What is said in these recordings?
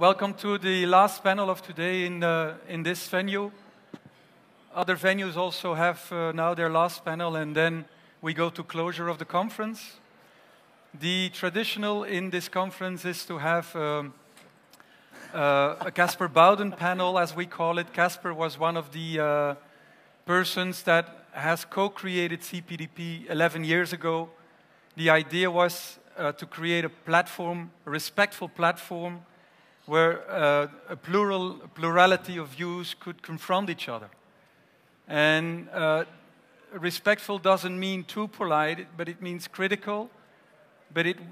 Welcome to the last panel of today in this venue. Other venues also have now their last panel, and then we go to closure of the conference. The traditional in this conference is to have a Caspar Bowden panel, as we call it. Caspar was one of the persons that has co-created Cpdp 11 years ago. The idea was to create a platform, a respectful platform, where a plurality of views could confront each other. And respectful doesn't mean too polite, but it means critical. But it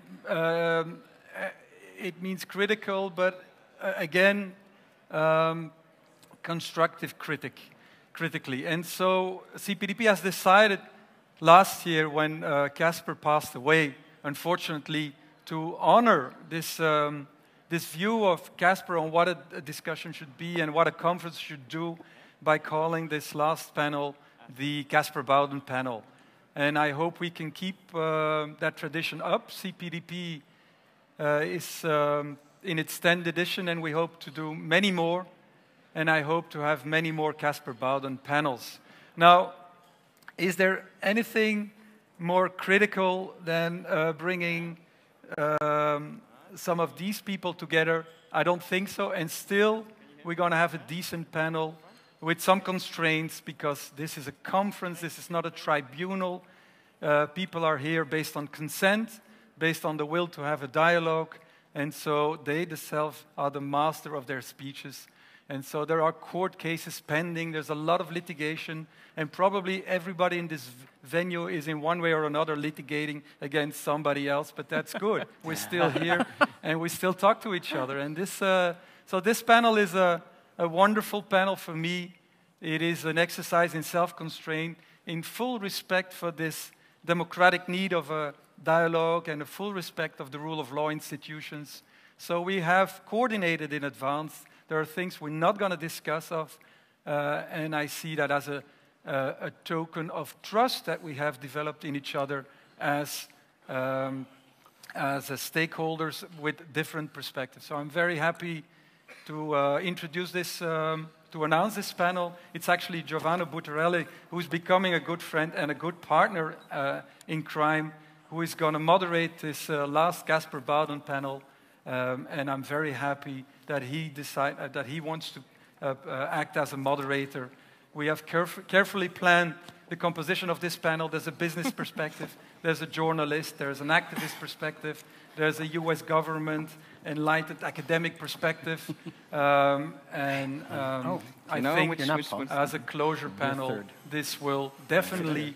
means critical, but again, constructive critically. And so Cpdp has decided last year when Caspar passed away, unfortunately, to honor this this view of Caspar on what a discussion should be and what a conference should do by calling this last panel the Caspar Bowden panel. And I hope we can keep that tradition up. Cpdp is in its 10th edition, and we hope to do many more. And I hope to have many more Caspar Bowden panels. Now, is there anything more critical than bringing some of these people together? I don't think so. And still, we're going to have a decent panel with some constraints, because this is a conference, this is not a tribunal. People are here based on consent, based on the will to have a dialogue, and so they themselves are the master of their speeches. And so there are court cases pending, there's a lot of litigation, and probably everybody in this venue is in one way or another litigating against somebody else, but that's good. We're still here, and we still talk to each other. And this, so this panel is a wonderful panel for me. It is an exercise in self-constraint, in full respect for this democratic need of a dialogue and a full respect of the rule of law institutions. So we have coordinated in advance. There are things we're not going to discuss and I see that as a token of trust that we have developed in each other as stakeholders with different perspectives. So I'm very happy to introduce this, to announce this panel. It's actually Giovanni Buttarelli, who's becoming a good friend and a good partner in crime, who is going to moderate this last Caspar Bowden panel. And I'm very happy that he wants to act as a moderator. We have carefully planned the composition of this panel. There's a business perspective, there's a journalist, there's an activist perspective, there's a US government, enlightened academic perspective, I think as a closure panel, this will definitely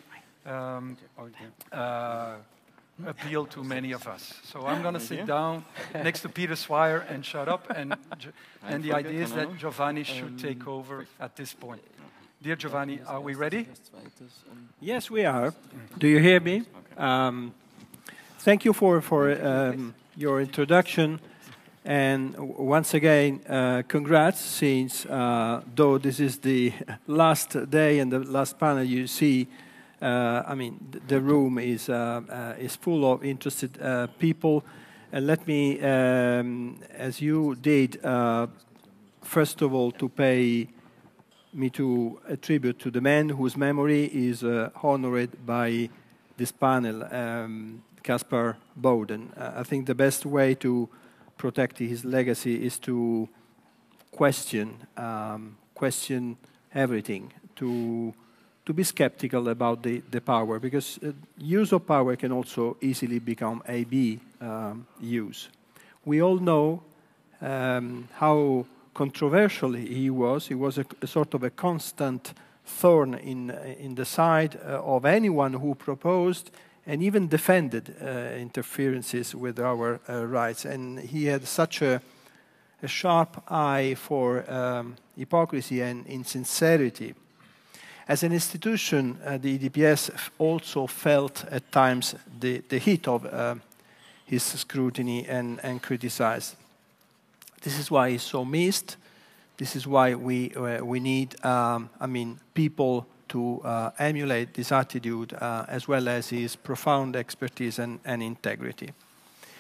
appeal to many of us. So I'm going to sit down next to Peter Swire and shut up, and the idea is that Giovanni should take over at this point. Dear Giovanni, are we ready? Yes, we are. Do you hear me? Thank you for your introduction, and once again, congrats, since though this is the last day and the last panel, you see, I mean, the room is full of interested people. And let me, as you did, first of all, to pay me to a tribute to the man whose memory is honored by this panel, Caspar Bowden. I think the best way to protect his legacy is to question everything, to be skeptical about the power, because use of power can also easily become AB use. We all know how controversial he was. He was a sort of a constant thorn in the side of anyone who proposed and even defended interferences with our rights. And he had such a sharp eye for hypocrisy and insincerity. As an institution, the EDPS also felt at times the heat of his scrutiny and criticized. This is why he's so missed. This is why we need, people to emulate this attitude as well as his profound expertise and integrity.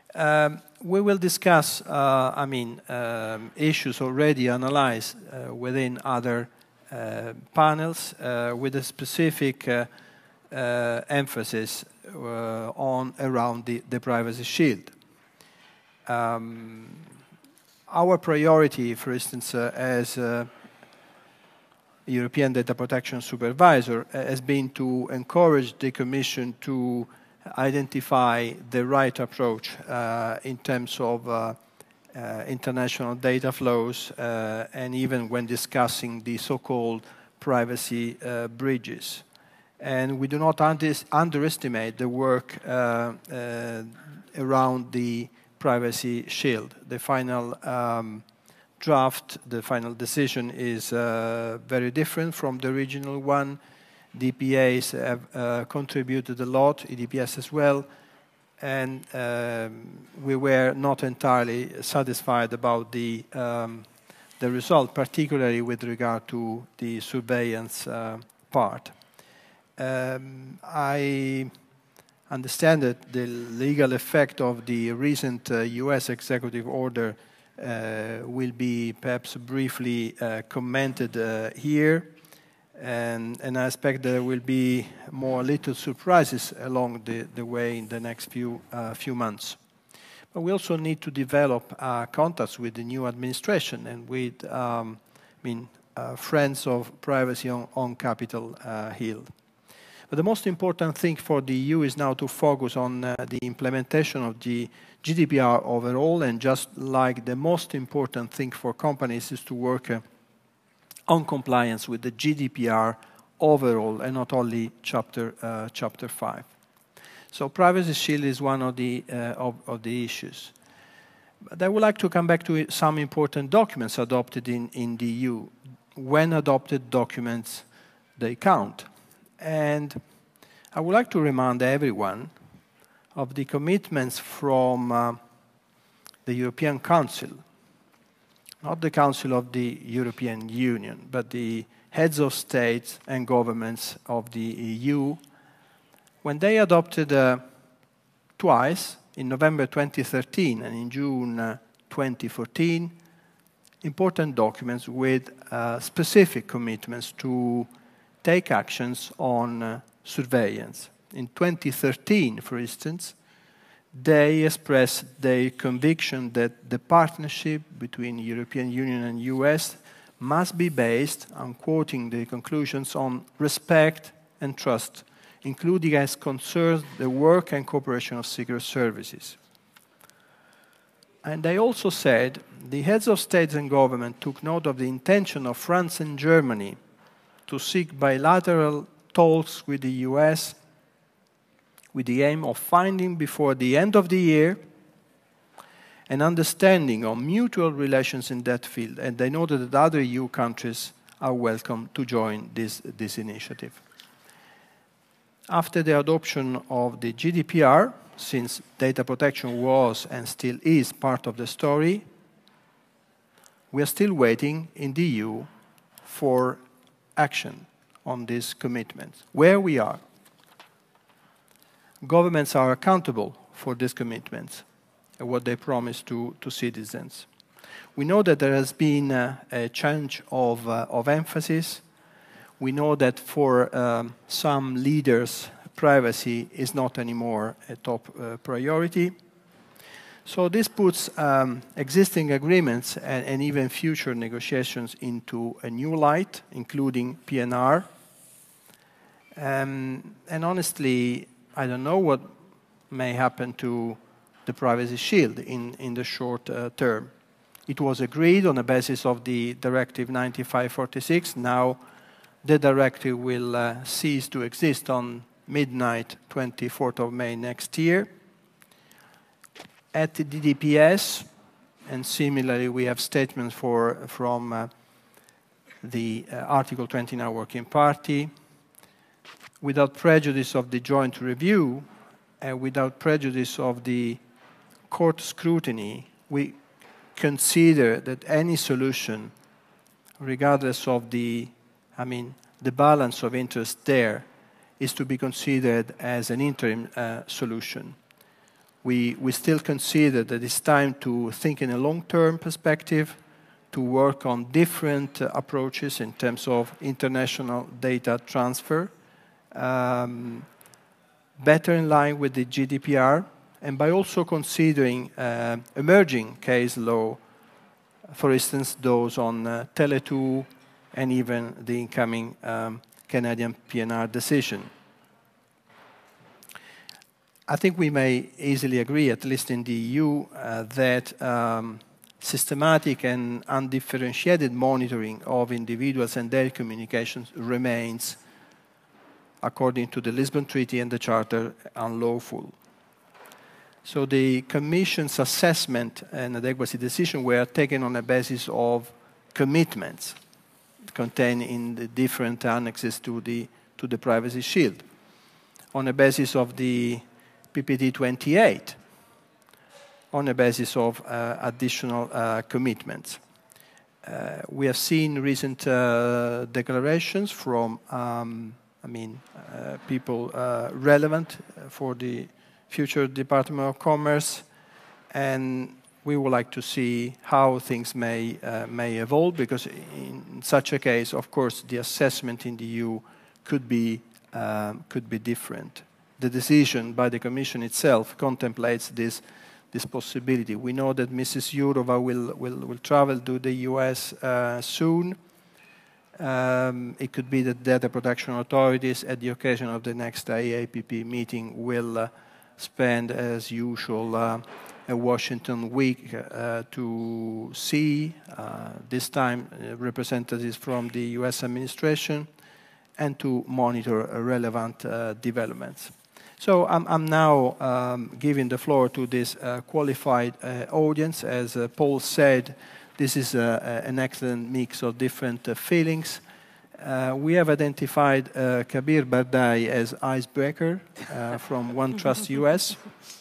We will discuss, issues already analyzed within other panels with a specific emphasis around the privacy shield. Our priority, for instance, as European Data Protection Supervisor, has been to encourage the Commission to identify the right approach in terms of international data flows and even when discussing the so-called privacy bridges. And we do not underestimate the work around the privacy shield. The final draft, the final decision is very different from the original one. DPAs have contributed a lot, EDPS as well, and we were not entirely satisfied about the result, particularly with regard to the surveillance part. I understand that the legal effect of the recent US executive order will be perhaps briefly commented here. And I expect there will be more little surprises along the way in the next few months. But we also need to develop contacts with the new administration and with friends of privacy on Capitol Hill. But the most important thing for the EU is now to focus on the implementation of the GDPR overall, and just like the most important thing for companies is to work on compliance with the GDPR overall and not only Chapter 5. So Privacy Shield is one of the issues. But I would like to come back to some important documents adopted in the EU. When adopted documents, they count. And I would like to remind everyone of the commitments from the European Council, not the Council of the European Union, but the heads of states and governments of the EU, when they adopted twice, in November 2013 and in June 2014, important documents with specific commitments to take actions on surveillance. In 2013, for instance, they expressed their conviction that the partnership between the European Union and US must be based, I'm quoting the conclusions, on respect and trust, including as concerns the work and cooperation of secret services. And they also said the heads of states and government took note of the intention of France and Germany to seek bilateral talks with the US with the aim of finding before the end of the year an understanding of mutual relations in that field, and they noted that other EU countries are welcome to join this initiative. After the adoption of the GDPR, since data protection was and still is part of the story, we are still waiting in the EU for action on these commitments. Where we are. Governments are accountable for these commitments and what they promise to citizens. We know that there has been a change of emphasis. We know that for some leaders, privacy is not anymore a top priority. So this puts existing agreements and even future negotiations into a new light, including PNR. And honestly, I don't know what may happen to the Privacy Shield in the short term. It was agreed on the basis of the Directive 95/46. Now the directive will cease to exist on midnight, 24th of May next year. At the EDPS, and similarly we have statements from the Article 29 Working Party. Without prejudice of the joint review and without prejudice of the court scrutiny, we consider that any solution, regardless of the balance of interest there, is to be considered as an interim solution. we still consider that it's time to think in a long-term perspective, to work on different approaches in terms of international data transfer, better in line with the GDPR, and by also considering emerging case law, for instance, those on Tele2 and even the incoming Canadian PNR decision. I think we may easily agree, at least in the EU, that systematic and undifferentiated monitoring of individuals and their communications remains, according to the Lisbon Treaty and the Charter, unlawful. So the Commission's assessment and adequacy decision were taken on a basis of commitments contained in the different annexes to the Privacy Shield, on a basis of the PPT 28, on a basis of additional commitments. We have seen recent declarations from people relevant for the future Department of Commerce, and we would like to see how things may evolve, because in such a case, of course, the assessment in the EU could be different. The decision by the Commission itself contemplates this possibility. We know that Mrs. Jourova will travel to the US soon. It could be that data protection authorities, at the occasion of the next IAPP meeting, will spend, as usual, a Washington week to see, this time, representatives from the US administration, and to monitor relevant developments. So I'm now giving the floor to this qualified audience. As Paul said, this is an excellent mix of different feelings. We have identified Kabir Bardai as icebreaker from OneTrust US.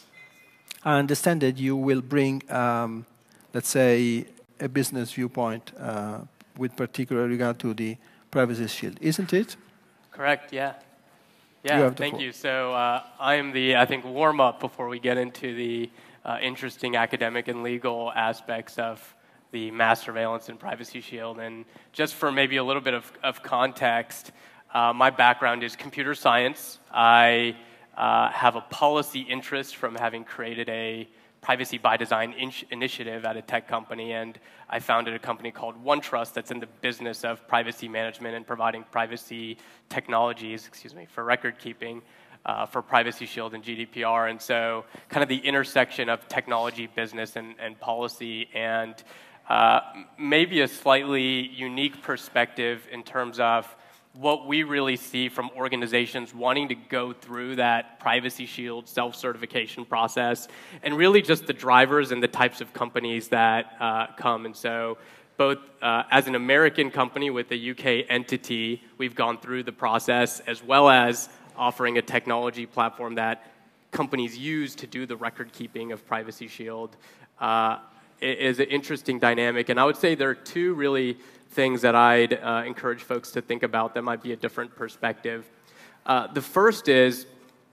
I understand that you will bring, let's say, a business viewpoint with particular regard to the Privacy Shield, isn't it? Correct, yeah. Yeah, thank you. So I am the, I think, warm-up before we get into the interesting academic and legal aspects of the mass surveillance and Privacy Shield. And just for maybe a little bit of context, my background is computer science. I have a policy interest from having created a privacy by design initiative at a tech company, and I founded a company called OneTrust that's in the business of privacy management and providing privacy technologies, for record keeping, for Privacy Shield and GDPR. And so kind of the intersection of technology, business, and policy, and maybe a slightly unique perspective in terms of what we really see from organizations wanting to go through that Privacy Shield self-certification process, and really just the drivers and the types of companies that come. And so both as an American company with a UK entity, we've gone through the process, as well as offering a technology platform that companies use to do the record keeping of Privacy Shield. It is an interesting dynamic, and I would say there are two really things that I'd encourage folks to think about that might be a different perspective. The first is,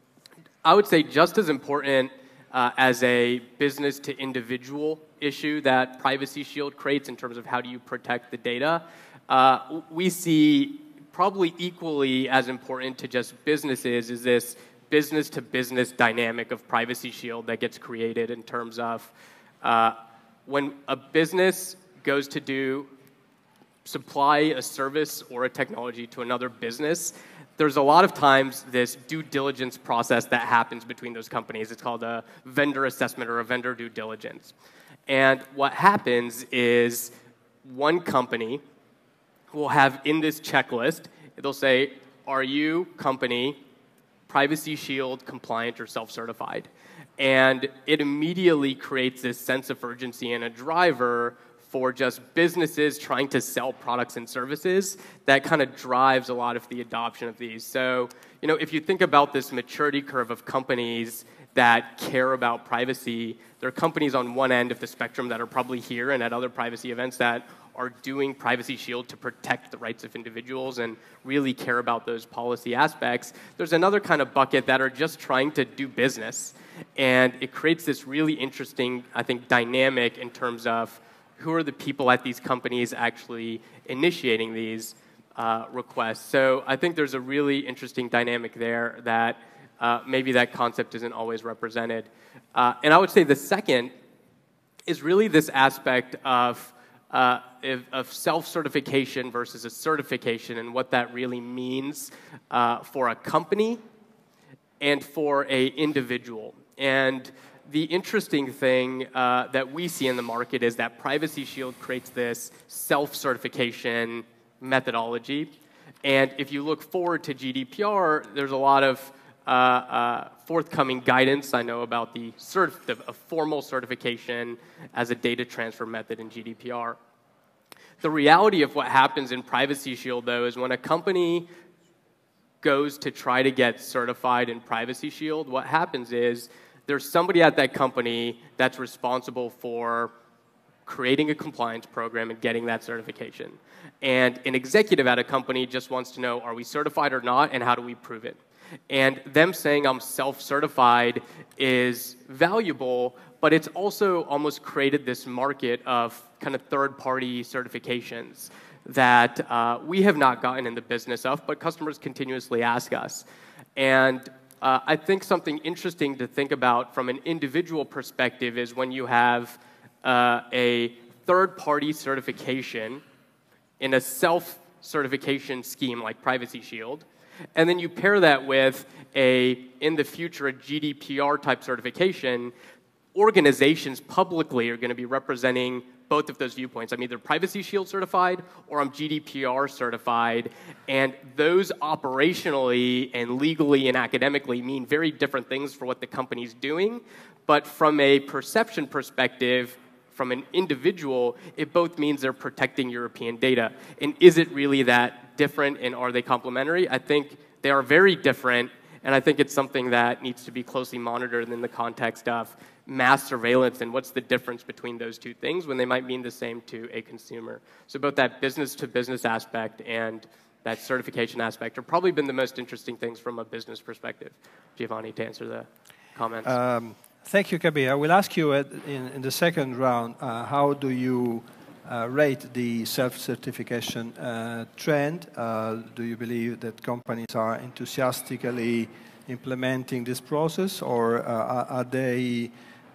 I would say just as important as a business to individual issue that Privacy Shield creates in terms of how do you protect the data, we see probably equally as important to just businesses is this business to business dynamic of Privacy Shield that gets created in terms of when a business goes to supply a service or a technology to another business, there's a lot of times this due diligence process that happens between those companies. It's called a vendor assessment or a vendor due diligence. And what happens is one company will have in this checklist, it'll say, are you, company, Privacy Shield compliant or self-certified? And it immediately creates this sense of urgency and a driver for just businesses trying to sell products and services that kind of drives a lot of the adoption of these. So, if you think about this maturity curve of companies that care about privacy. There are companies on one end of the spectrum that are probably here and at other privacy events that are doing Privacy Shield to protect the rights of individuals and really care about those policy aspects. There's another kind of bucket that are just trying to do business. And it creates this really interesting, I think, dynamic in terms of who are the people at these companies actually initiating these requests. So I think there's a really interesting dynamic there that maybe that concept isn't always represented. And I would say the second is really this aspect of self-certification versus a certification and what that really means for a company and for an individual. And the interesting thing that we see in the market is that Privacy Shield creates this self-certification methodology. And if you look forward to GDPR, there's a lot of forthcoming guidance. I know about the formal certification as a data transfer method in GDPR. The reality of what happens in Privacy Shield, though, is when a company goes to try to get certified in Privacy Shield, what happens is there's somebody at that company that's responsible for creating a compliance program and getting that certification. And an executive at a company just wants to know, are we certified or not, and how do we prove it? And them saying I'm self-certified is valuable, but it's also almost created this market of kind of third-party certifications that we have not gotten in the business of, but customers continuously ask us. And I think something interesting to think about from an individual perspective is when you have a third-party certification in a self-certification scheme like Privacy Shield, and then you pair that with in the future, a GDPR-type certification, organizations publicly are going to be representing both of those viewpoints. I'm either Privacy Shield certified or I'm GDPR certified, and those operationally and legally and academically mean very different things for what the company's doing. But from a perception perspective, from an individual, it both means they're protecting European data. And is it really that different, and are they complementary? I think they are very different, and I think it's something that needs to be closely monitored in the context of mass surveillance and what's the difference between those two things when they might mean the same to a consumer. So both that business-to-business aspect and that certification aspect have probably been the most interesting things from a business perspective. Giovanni, to answer the comments. Thank you, Kabir. I will ask you in the second round, how do you rate the self-certification trend? Do you believe that companies are enthusiastically implementing this process, or are they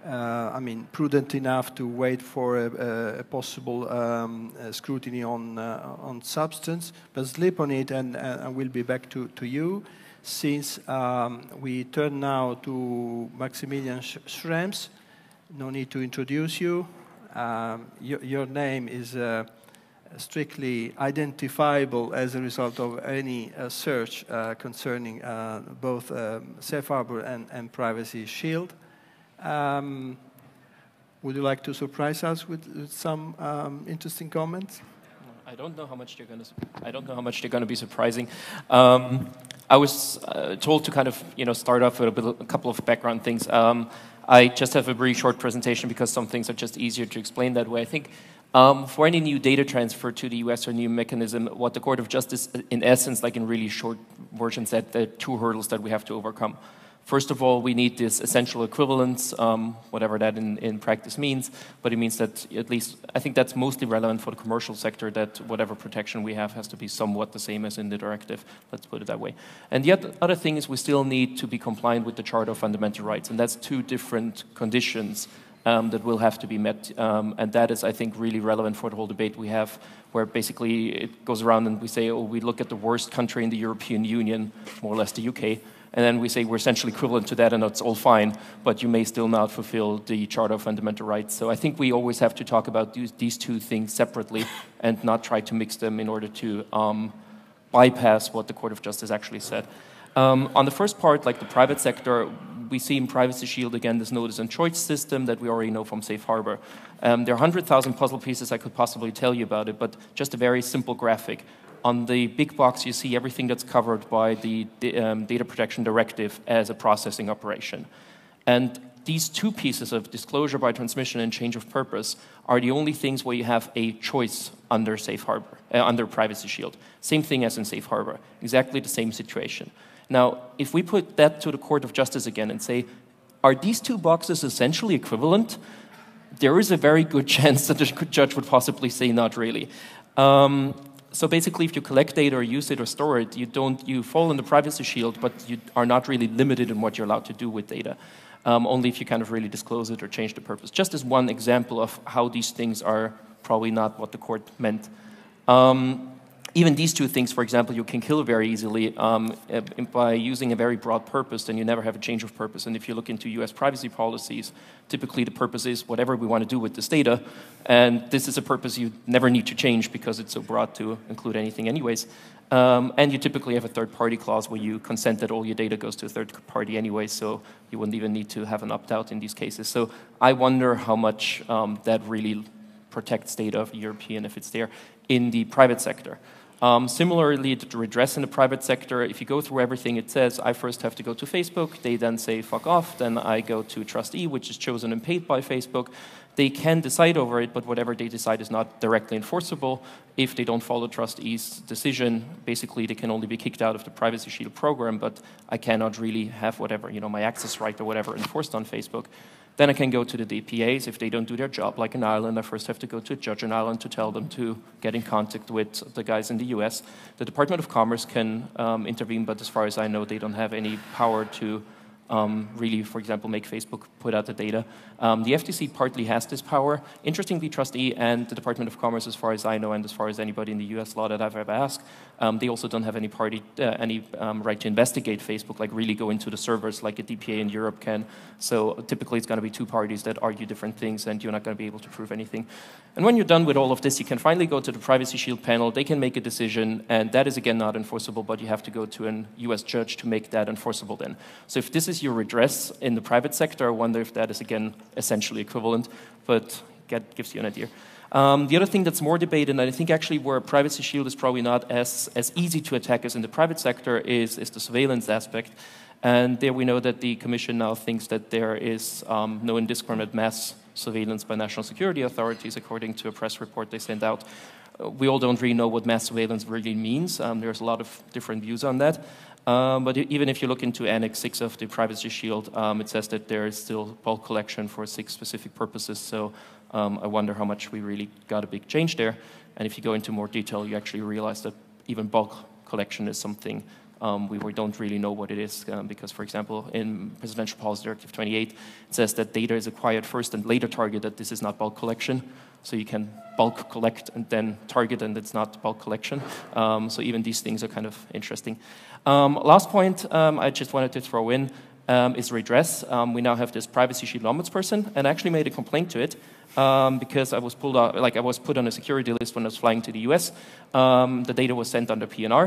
prudent enough to wait for a possible scrutiny on substance? But sleep on it, and I will be back to you. Since we turn now to Maximilian Schrems, no need to introduce you. Your name is strictly identifiable as a result of any search concerning both Safe Harbor and Privacy Shield. Would you like to surprise us with some interesting comments? I don't know how much they're going to. I don't know how much they're going to be surprising. I was told to kind of start off with a couple of background things. I just have a very short presentation because some things are just easier to explain that way. I think for any new data transfer to the US or new mechanism, what the Court of Justice, in essence, like in really short version, said, there are two hurdles that we have to overcome. First of all, we need this essential equivalence, whatever that in practice means, but it means that at least, I think that's mostly relevant for the commercial sector, that whatever protection we have has to be somewhat the same as in the directive, let's put it that way. And the other thing is we still need to be compliant with the Charter of Fundamental Rights, and that's two different conditions that will have to be met, and that is, I think, really relevant for the whole debate we have, where basically it goes around and we say, oh, we look at the worst country in the European Union, more or less the UK, and then we say we're essentially equivalent to that and that's all fine, but you may still not fulfill the Charter of Fundamental Rights. So I think we always have to talk about these two things separately and not try to mix them in order to bypass what the Court of Justice actually said. On the first part, like the private sector, we see in Privacy Shield, again, this notice and choice system that we already know from Safe Harbor. There are 100,000 puzzle pieces I could possibly tell you about it, but just a very simple graphic. On the big box, you see everything that's covered by the Data Protection Directive as a processing operation. And these two pieces of disclosure by transmission and change of purpose are the only things where you have a choice under Safe Harbor, under Privacy Shield. Same thing as in Safe Harbor, exactly the same situation. Now, if we put that to the Court of Justice again and say, are these two boxes essentially equivalent? There is a very good chance that the judge would possibly say not really. So basically, if you collect data or use it or store it, you fall in the Privacy Shield, but you are not really limited in what you're allowed to do with data. Only if you kind of really disclose it or change the purpose. Just as one example of how these things are probably not what the court meant. Even these two things, for example, you can kill very easily by using a very broad purpose, then you never have a change of purpose. And if you look into US privacy policies, typically the purpose is whatever we want to do with this data, and this is a purpose you never need to change because it's so broad to include anything anyways. And you typically have a third-party clause where you consent that all your data goes to a third party anyway, so you wouldn't even need to have an opt-out in these cases. So I wonder how much that really protects data of European if it's there in the private sector. Similarly, the redress in the private sector, if you go through everything it says, I first have to go to Facebook, they then say fuck off, then I go to trustee, which is chosen and paid by Facebook. They can decide over it, but whatever they decide is not directly enforceable. If they don't follow trustee's decision, basically they can only be kicked out of the Privacy Shield program, but I cannot really have whatever, my access right or whatever enforced on Facebook. Then I can go to the EDPS. If they don't do their job, like in Ireland, I first have to go to a judge in Ireland to tell them to get in contact with the guys in the US. The Department of Commerce can intervene, but as far as I know, they don't have any power to really, for example, make Facebook put out the data. The FTC partly has this power. Interestingly, trustee and the Department of Commerce, as far as I know, and as far as anybody in the US law that I've ever asked, they also don't have any right to investigate Facebook, like really go into the servers like a DPA in Europe can. So typically it's going to be two parties that argue different things and you're not going to be able to prove anything. And when you're done with all of this, you can finally go to the Privacy Shield panel. They can make a decision, and that is again not enforceable, but you have to go to a US judge to make that enforceable then. So if this is your redress in the private sector, I wonder if that is again essentially equivalent, but that gives you an idea. The other thing that's more debated, and I think actually where Privacy Shield is probably not as easy to attack as in the private sector, is the surveillance aspect. And there we know that the Commission now thinks that there is no indiscriminate mass surveillance by national security authorities, according to a press report they sent out. We all don't really know what mass surveillance really means. There's a lot of different views on that. But even if you look into Annex 6 of the Privacy Shield, it says that there is still bulk collection for 6 specific purposes. So I wonder how much we really got a big change there. And if you go into more detail, you actually realize that even bulk collection is something we don't really know what it is. Because, for example, in Presidential Policy Directive 28, it says that data is acquired first and later targeted. This is not bulk collection. So you can bulk collect and then target, and it's not bulk collection. So even these things are kind of interesting. Last point I just wanted to throw in is redress. We now have this Privacy Shield ombudsperson, and I actually made a complaint to it because I was pulled out, I was put on a security list when I was flying to the US. The data was sent under PNR.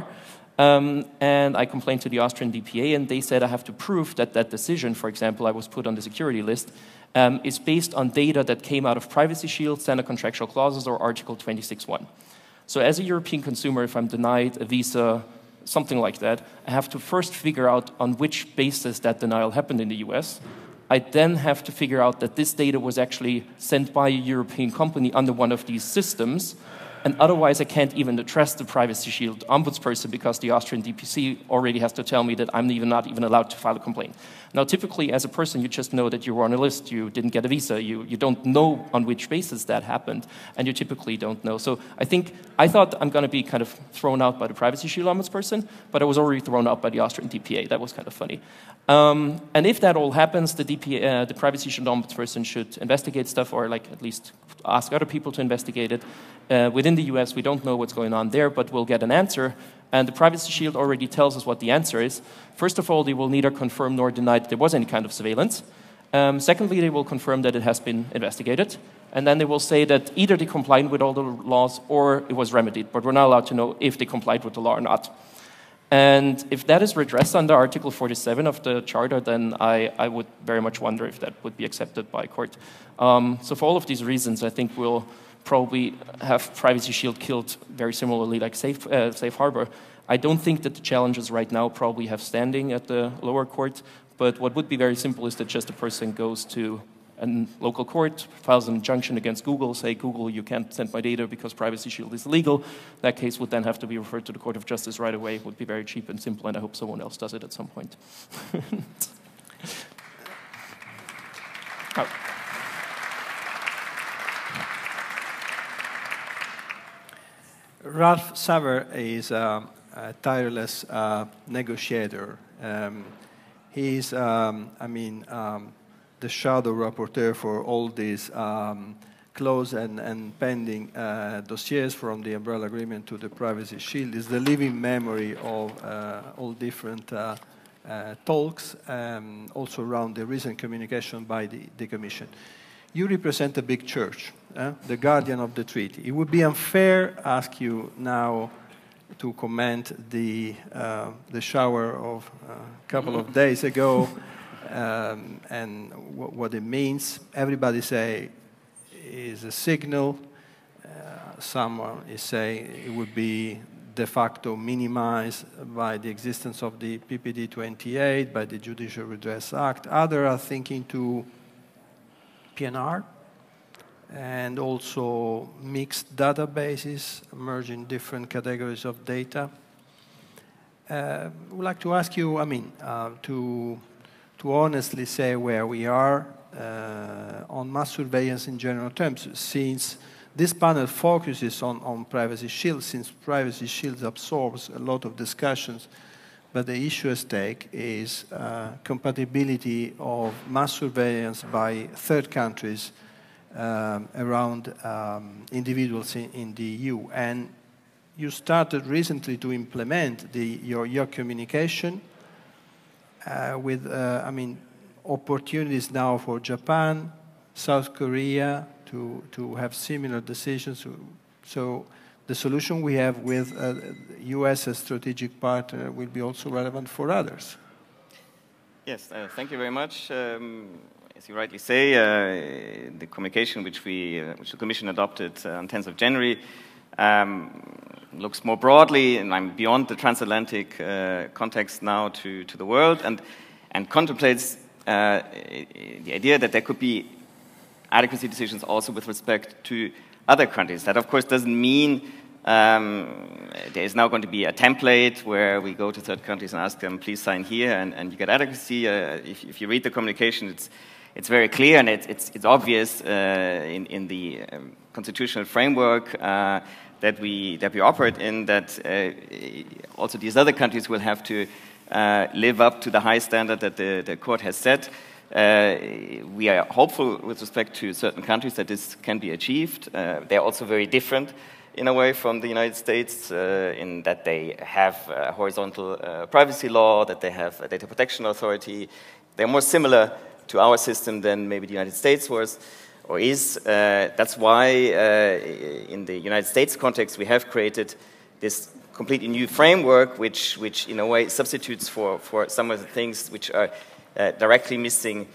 And I complained to the Austrian DPA, and they said I have to prove that that decision, for example, I was put on the security list, is based on data that came out of Privacy Shield, standard contractual clauses, or Article 26.1. So as a European consumer, if I'm denied a visa, something like that, I have to first figure out on which basis that denial happened in the US. I then have to figure out that this data was actually sent by a European company under one of these systems, and otherwise I can't even address the Privacy Shield ombudsperson because the Austrian DPC already has to tell me that I'm not even allowed to file a complaint. Now typically as a person you just know that you were on a list, you didn't get a visa, you don't know on which basis that happened, and you typically don't know. So I thought I'm going to be kind of thrown out by the Privacy Shield ombudsperson, but I was already thrown out by the Austrian DPA. That was kind of funny. And if that all happens, the Privacy Shield ombudsperson should investigate stuff, or at least ask other people to investigate it. Within the US, we don't know what's going on there, but we'll get an answer. And the Privacy Shield already tells us what the answer is. First of all, they will neither confirm nor deny that there was any kind of surveillance. Secondly, they will confirm that it has been investigated. And then they will say that either they complied with all the laws or it was remedied. But we're not allowed to know if they complied with the law or not. And if that is redressed under Article 47 of the Charter, then I would very much wonder if that would be accepted by court. So for all of these reasons, I think we'll probably have Privacy Shield killed very similarly like Safe Harbor. I don't think that the challenges right now probably have standing at the lower court, But what would be very simple is that just a person goes to a local court, files an injunction against Google, say, Google, you can't send my data because Privacy Shield is illegal. That case would then have to be referred to the Court of Justice right away. It would be very cheap and simple, and I hope someone else does it at some point. Oh. Ralph Saver is a tireless negotiator. He's, the shadow rapporteur for all these close and pending dossiers, from the umbrella agreement to the Privacy Shield. Is the living memory of all different talks, also around the recent communication by the Commission. You represent a big church, the guardian of the treaty. It would be unfair to ask you now to comment the shower of a couple of days ago and what it means. Everybody say is a signal. Someone is saying it would be de facto minimized by the existence of the PPD 28, by the Judicial Redress Act. Others are thinking to PNR, and also mixed databases, merging different categories of data. I would like to ask you, to honestly say where we are on mass surveillance in general terms, since this panel focuses on Privacy Shield, since Privacy Shield absorbs a lot of discussions, but the issue at stake is compatibility of mass surveillance by third countries around individuals in the EU. And you started recently to implement your communication with, opportunities now for Japan, South Korea to have similar decisions. So the solution we have with US as strategic partner will be also relevant for others. Yes, thank you very much. As you rightly say, the communication which the Commission adopted on 10th of January looks more broadly, and I'm beyond the transatlantic context now to the world, and contemplates the idea that there could be adequacy decisions also with respect to other countries. That, of course, doesn't mean there is now going to be a template where we go to third countries and ask them, please sign here, and you get adequacy. If you read the communication, it's very clear, and it's obvious in the constitutional framework that we operate in, that also these other countries will have to live up to the high standard that the court has set. We are hopeful with respect to certain countries that this can be achieved. They're also very different in a way from the United States in that they have a horizontal privacy law, that they have a data protection authority. They're more similar to our system than maybe the United States was or is. That's why in the United States context we have created this completely new framework which in a way substitutes for some of the things which are directly missing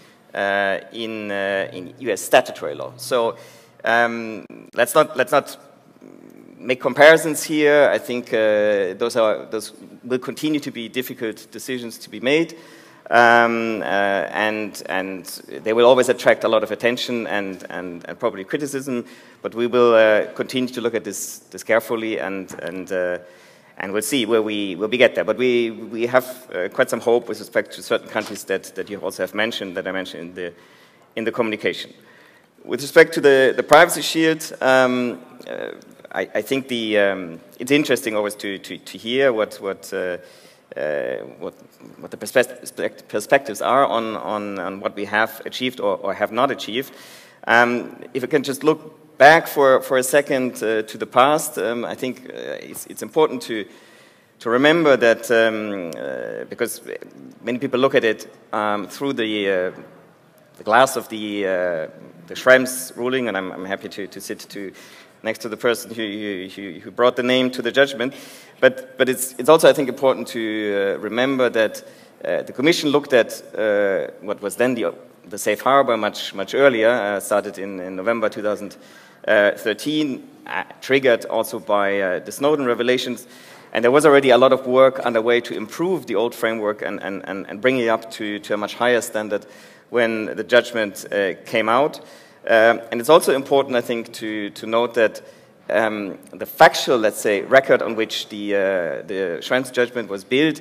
in US statutory law. So let's not make comparisons here. I think those will continue to be difficult decisions to be made, and they will always attract a lot of attention and probably criticism. But we will continue to look at this carefully, and we'll see where we get there. But we have quite some hope with respect to certain countries that you also have mentioned, that I mentioned in the communication. With respect to the Privacy Shield, I think it's interesting always to hear what the perspectives are on what we have achieved or have not achieved. If we can just look back for a second to the past, I think it's important to remember that because many people look at it through the glass of the Schrems ruling, and I'm happy to sit next to the person who brought the name to the judgment. But it's also, I think, important to remember that the Commission looked at what was then the safe harbor much earlier, started in November 2000. 13, triggered also by the Snowden revelations. And there was already a lot of work underway to improve the old framework and bring it up to a much higher standard when the judgment came out. And it's also important, I think, to note that the factual, let's say, record on which the Schrems judgment was built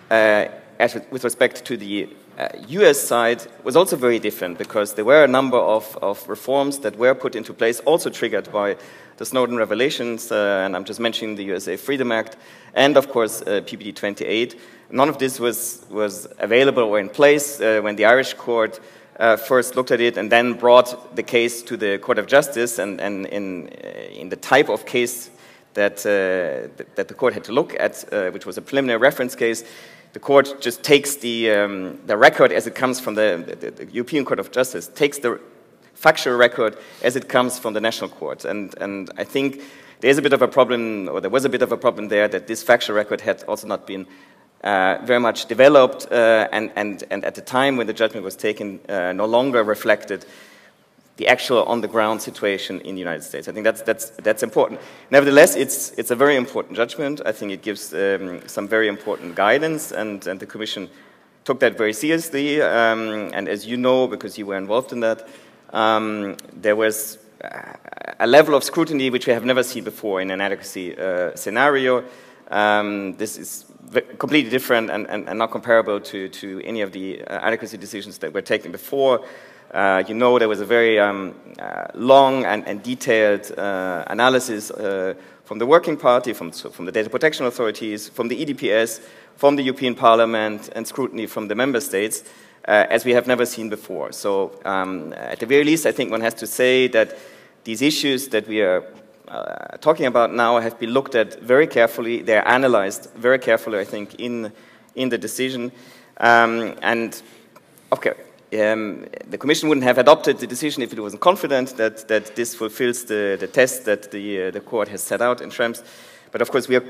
with respect to the US side was also very different, because there were a number of reforms that were put into place, also triggered by the Snowden revelations, and I'm just mentioning the USA Freedom Act, and of course PPD 28. None of this was available or in place when the Irish court first looked at it and then brought the case to the Court of Justice, and in the type of case that the court had to look at, which was a preliminary reference case, the court just takes the record as it comes from the European Court of Justice, takes the factual record as it comes from the national court. And I think there's a bit of a problem, or there was a bit of a problem there, that this factual record had also not been very much developed, and at the time when the judgment was taken, no longer reflected the actual on-the-ground situation in the United States. I think that's important. Nevertheless, it's a very important judgment. I think it gives some very important guidance, and the Commission took that very seriously. And as you know, because you were involved in that, there was a level of scrutiny which we have never seen before in an adequacy scenario. This is completely different and not comparable to any of the adequacy decisions that were taken before. You know, there was a very long and detailed analysis from the Working Party, from the Data Protection Authorities, from the EDPS, from the European Parliament, and scrutiny from the Member States, as we have never seen before. So at the very least, I think one has to say that these issues that we are talking about now have been looked at very carefully. They're analyzed very carefully, I think, in the decision. And okay. The Commission wouldn't have adopted the decision if it wasn't confident that this fulfills the test that the court has set out in Schrems. But of course, you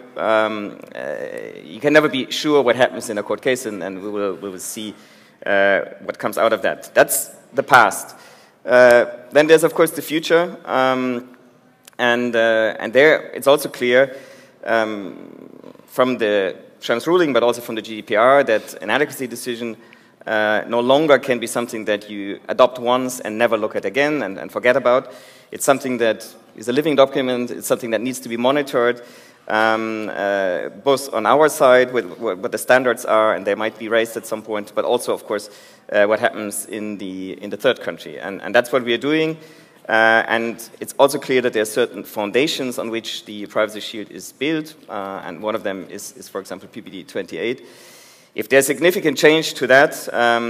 can never be sure what happens in a court case, and we will see what comes out of that. That's the past. Then there's of course the future, and there it's also clear from the Schrems ruling, but also from the GDPR, that an adequacy decision no longer can be something that you adopt once and never look at again and forget about. It's something that is a living document. It's something that needs to be monitored, both on our side, with what the standards are, and they might be raised at some point, but also, of course, what happens in the third country. And that's what we are doing. And it's also clear that there are certain foundations on which the Privacy Shield is built, and one of them is for example, PPD 28. If there's significant change to that,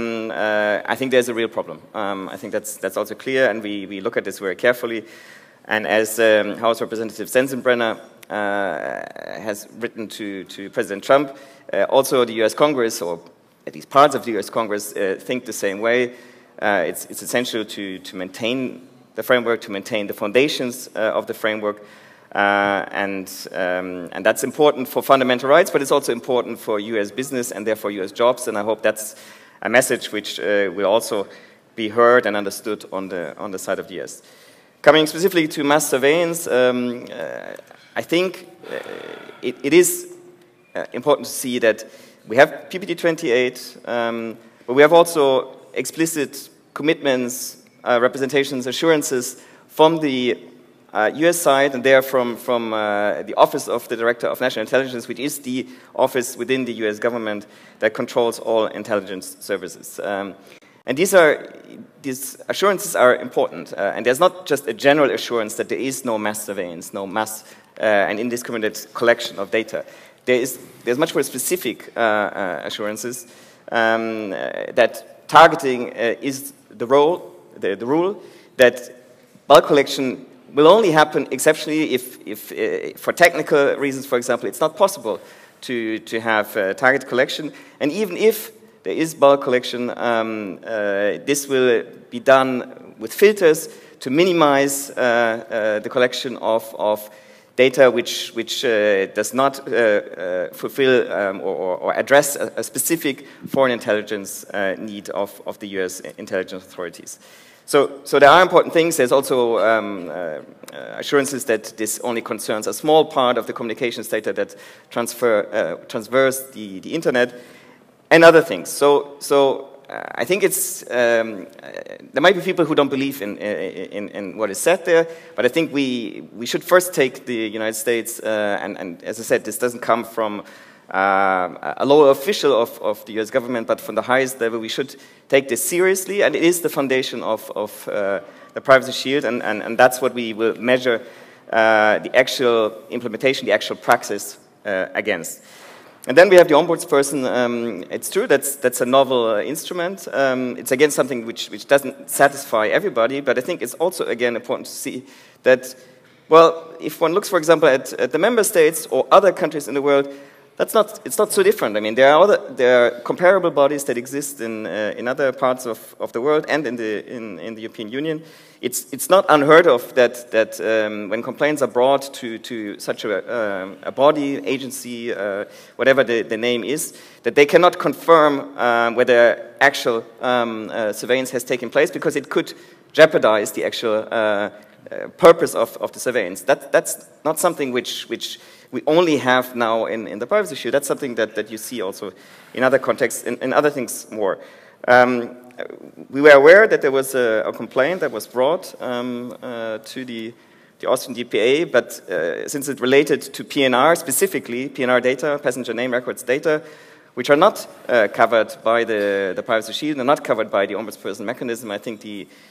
I think there's a real problem. I think that's also clear, and we look at this very carefully. And as House Representative Sensenbrenner has written to President Trump, also the US Congress, or at least parts of the US Congress, think the same way. It's essential to maintain the framework, to maintain the foundations of the framework. And that's important for fundamental rights, but it's also important for US business and therefore US jobs, and I hope that's a message which will also be heard and understood on the side of the US. Coming specifically to mass surveillance, I think it is important to see that we have PPD 28, but we have also explicit commitments, representations, assurances from the US side, and they are from the Office of the Director of National Intelligence, which is the office within the US government that controls all intelligence services. And these assurances are important, and there's not just a general assurance that there is no mass surveillance, no mass and indiscriminate collection of data. There's much more specific assurances that targeting is the rule, that bulk collection will only happen exceptionally if for technical reasons, for example, it's not possible to have target collection. And even if there is bulk collection, this will be done with filters to minimize the collection of data which does not fulfill or address a specific foreign intelligence need of the US intelligence authorities. So there are important things. There's also assurances that this only concerns a small part of the communications data that transverse the internet, and other things. So I think it's there might be people who don't believe in what is said there, but I think we should first take the United States and as I said, this doesn't come from a lower official of the US government, but from the highest level. We should take this seriously, and it is the foundation of the Privacy Shield, and that's what we will measure the actual implementation, the actual praxis against. And then we have the ombudsperson. It's true, that's a novel instrument. It's again something which doesn't satisfy everybody, but I think it's also again important to see that, well, if one looks, for example, at the member states or other countries in the world, it's not so different. I mean, there are comparable bodies that exist in other parts of the world and in the European Union. It's not unheard of that when complaints are brought to such a body, agency, whatever the name is, that they cannot confirm whether actual surveillance has taken place, because it could jeopardize the actual purpose of the surveillance. That's not something which we only have now in the Privacy Shield. That's something that you see also in other contexts, in other things more. We were aware that there was a complaint that was brought to the Austrian DPA, but since it related to PNR specifically, PNR data, passenger name records data, which are not covered by the Privacy Shield and not covered by the ombudsperson mechanism, I think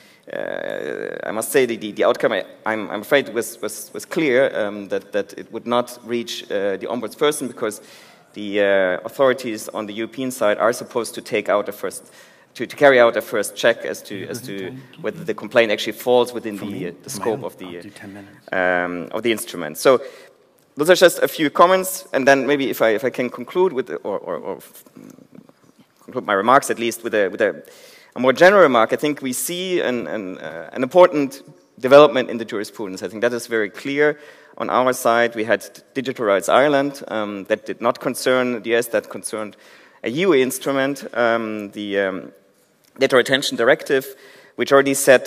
I must say the outcome, I'm afraid, was clear, that it would not reach the ombudsperson, because the authorities on the European side are supposed to take out to carry out a first check as to whether the complaint actually falls within the scope of the instrument. So those are just a few comments, and then maybe if I can conclude with or conclude my remarks at least with a more general remark. I think we see an important development in the jurisprudence. I think that is very clear. On our side, we had Digital Rights Ireland, that did not concern the US, that concerned a EU instrument, the Data Retention Directive, which already set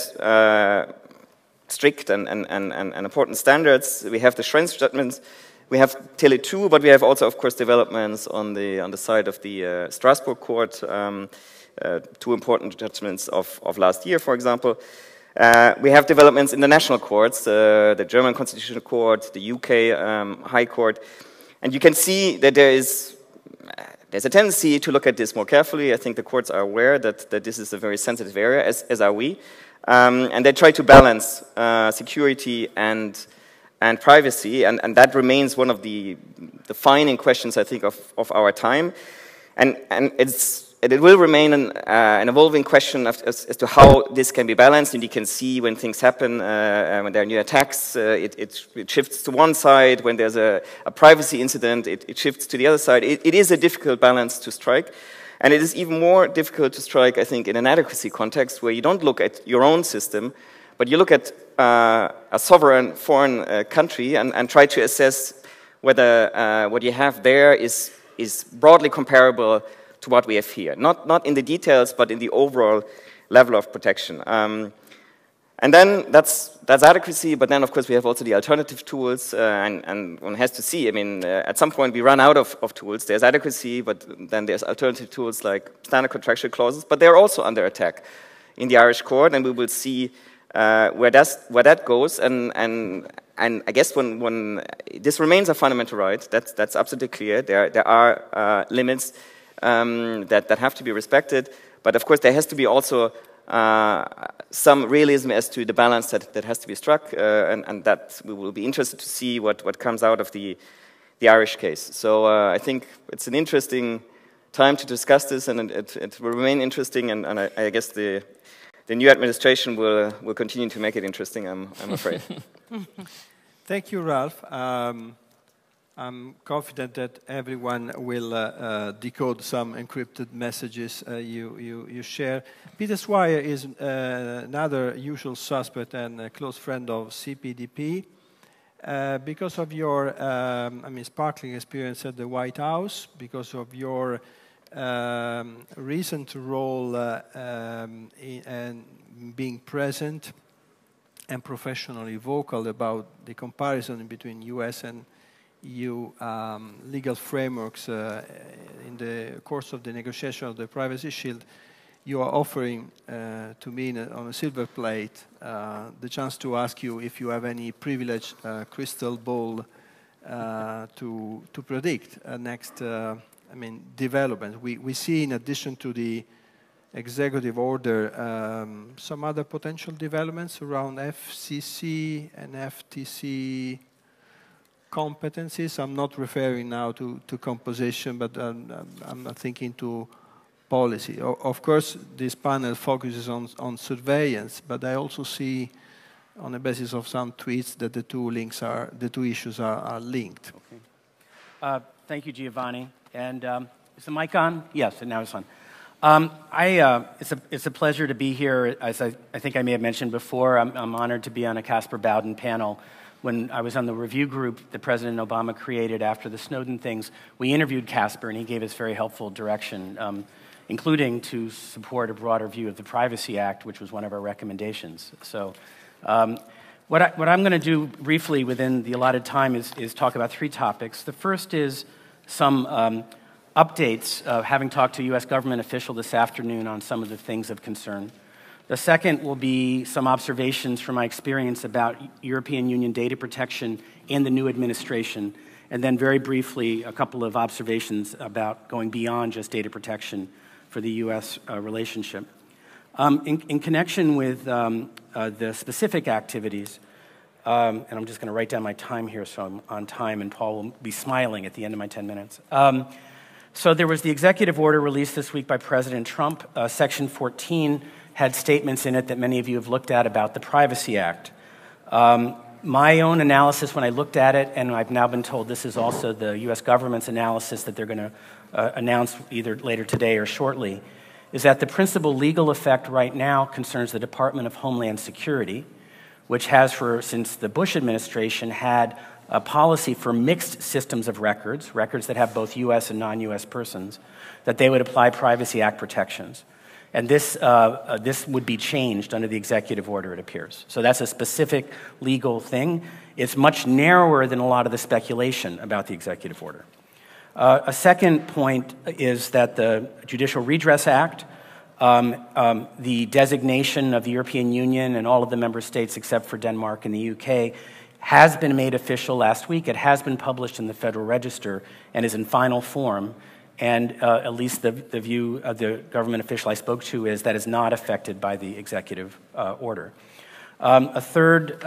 strict and important standards. We have the Schrems judgments. We have Tele2, but we have also, of course, developments on the side of the Strasbourg court. Two important judgments of last year, for example. We have developments in the national courts, the German Constitutional Court, the UK High Court, and you can see that there's a tendency to look at this more carefully. I think the courts are aware that this is a very sensitive area, as are we, and they try to balance security and privacy, and that remains one of the defining questions, I think, of our time, and it will remain an evolving question as to how this can be balanced, and you can see when things happen, when there are new attacks, it shifts to one side. When there's a privacy incident, it shifts to the other side. It is a difficult balance to strike, and it is even more difficult to strike, I think, in an adequacy context where you don't look at your own system, but you look at a sovereign foreign country and try to assess whether what you have there is broadly comparable to what we have here. Not in the details, but in the overall level of protection. And then that's adequacy, but then of course we have also the alternative tools, and one has to see, I mean, at some point we run out of tools. There's adequacy, but then there's alternative tools like standard contractual clauses, but they're also under attack in the Irish court, and we will see where that goes, and I guess when this remains a fundamental right, that's absolutely clear. There are limits that have to be respected, but of course there has to be also some realism as to the balance that has to be struck, and that we will be interested to see what comes out of the Irish case. So I think it's an interesting time to discuss this, and it will remain interesting, and I guess the new administration will continue to make it interesting, I'm afraid. Thank you, Ralph. I'm confident that everyone will decode some encrypted messages you share. Peter Swire is another usual suspect and a close friend of Cpdp. Because of your sparkling experience at the White House, because of your recent role in being present and professionally vocal about the comparison between US and EU legal frameworks in the course of the negotiation of the Privacy Shield, you are offering to me on a silver plate the chance to ask you if you have any privileged crystal ball to predict next development. We see, in addition to the executive order, some other potential developments around FCC and FTC competencies. I'm not referring now to composition, but I'm not thinking to policy. Of course, this panel focuses on surveillance, but I also see, on the basis of some tweets, that the two issues are linked. Okay. Thank you, Giovanni. And is the mic on? Yes, and now it's on. It's a pleasure to be here. As I think I may have mentioned before, I'm honored to be on a Caspar Bowden panel. When I was on the review group that President Obama created after the Snowden things, we interviewed Caspar, and he gave us very helpful direction, including to support a broader view of the Privacy Act, which was one of our recommendations. So what I'm going to do briefly within the allotted time is talk about three topics. The first is some updates, having talked to a U.S. government official this afternoon on some of the things of concern. The second will be some observations from my experience about European Union data protection in the new administration, and then very briefly a couple of observations about going beyond just data protection for the U.S. relationship. In connection with the specific activities, and I'm just going to write down my time here so I'm on time, and Paul will be smiling at the end of my 10 minutes. So there was the executive order released this week by President Trump. Section 14 had statements in it that many of you have looked at about the Privacy Act. My own analysis when I looked at it, and I've now been told this is also the U.S. government's analysis that they're going to announce either later today or shortly, is that the principal legal effect right now concerns the Department of Homeland Security, which has, since the Bush administration, had a policy for mixed systems of records that have both U.S. and non-U.S. persons, that they would apply Privacy Act protections. And this would be changed under the executive order, it appears. So that's a specific legal thing. It's much narrower than a lot of the speculation about the executive order. A second point is that the Judicial Redress Act, the designation of the European Union and all of the member states except for Denmark and the UK, has been made official last week. It has been published in the Federal Register and is in final form. And at least the view of the government official I spoke to is that is not affected by the executive order. A third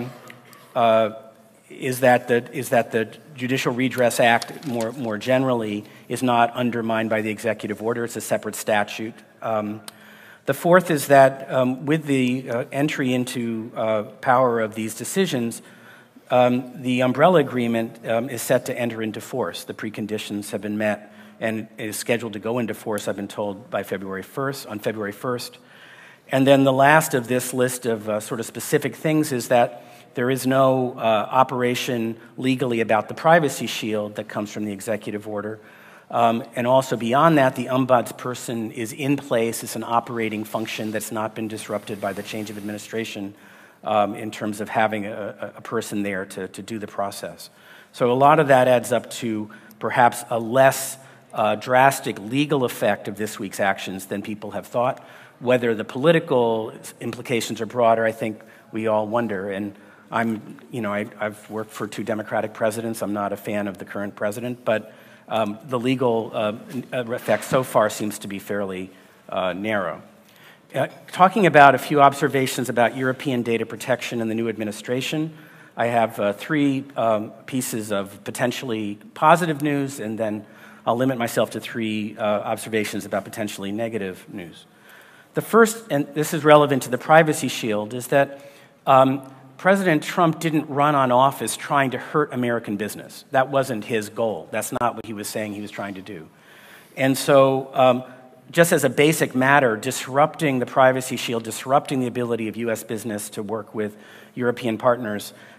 is that the Judicial Redress Act, more generally, is not undermined by the executive order. It's a separate statute. The fourth is that with the entry into power of these decisions, the umbrella agreement is set to enter into force. The preconditions have been met and is scheduled to go into force, I've been told, by February 1st. And then the last of this list of sort of specific things is that there is no operation legally about the Privacy Shield that comes from the executive order. And also beyond that, the ombudsperson is in place. It's an operating function that's not been disrupted by the change of administration in terms of having a person there to do the process. So a lot of that adds up to perhaps a less drastic legal effect of this week's actions than people have thought. Whether the political implications are broader, I think we all wonder. And I've worked for 2 Democratic presidents. I'm not a fan of the current president, but the legal effect so far seems to be fairly narrow. Talking about a few observations about European data protection in the new administration, I have 3 pieces of potentially positive news, and then I'll limit myself to 3 observations about potentially negative news. The first, and this is relevant to the Privacy Shield, is that President Trump didn't run on office trying to hurt American business. That wasn't his goal. That's not what he was saying he was trying to do. And so just as a basic matter, disrupting the Privacy Shield, disrupting the ability of U.S. business to work with European partners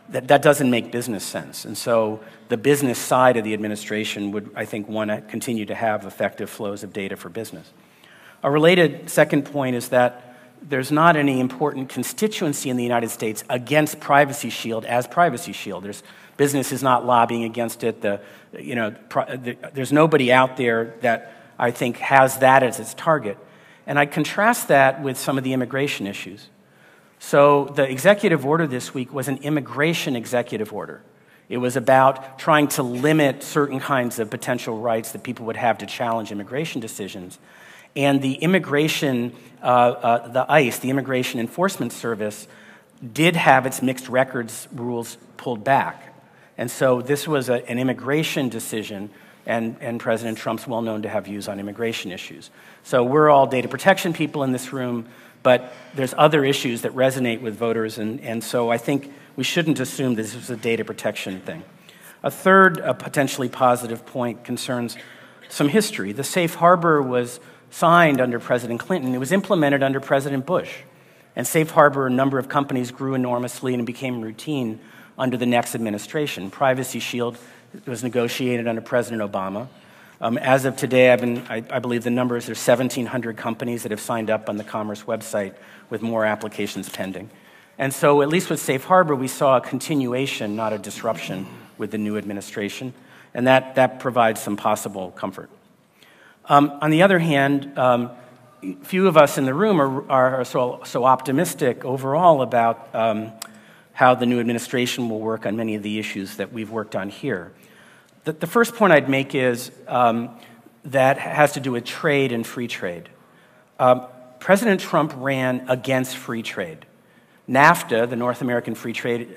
that doesn't make business sense. And so the business side of the administration would, I think, want to continue to have effective flows of data for business. A related second point is that there's not any important constituency in the United States against Privacy Shield as Privacy Shield. Business is not lobbying against it. There's nobody out there that I think has that as its target. And I contrast that with some of the immigration issues. So the executive order this week was an immigration executive order. It was about trying to limit certain kinds of potential rights that people would have to challenge immigration decisions. And the immigration, the ICE, the Immigration Enforcement Service, did have its mixed records rules pulled back. And so this was an immigration decision, and President Trump's well known to have views on immigration issues. So we're all data protection people in this room, but there's other issues that resonate with voters, and so I think we shouldn't assume this was a data protection thing. A third potentially positive point concerns some history. The safe harbor was signed under President Clinton. It was implemented under President Bush. And safe harbor, a number of companies grew enormously and became routine under the next administration. Privacy Shield was negotiated under President Obama. As of today, I believe the numbers, there's 1,700 companies that have signed up on the Commerce website with more applications pending. And so at least with Safe Harbor, we saw a continuation, not a disruption with the new administration. And that provides some possible comfort. On the other hand, few of us in the room are so optimistic overall about how the new administration will work on many of the issues that we've worked on here. The first point I'd make is that has to do with trade and free trade. President Trump ran against free trade. NAFTA, the North American Free Trade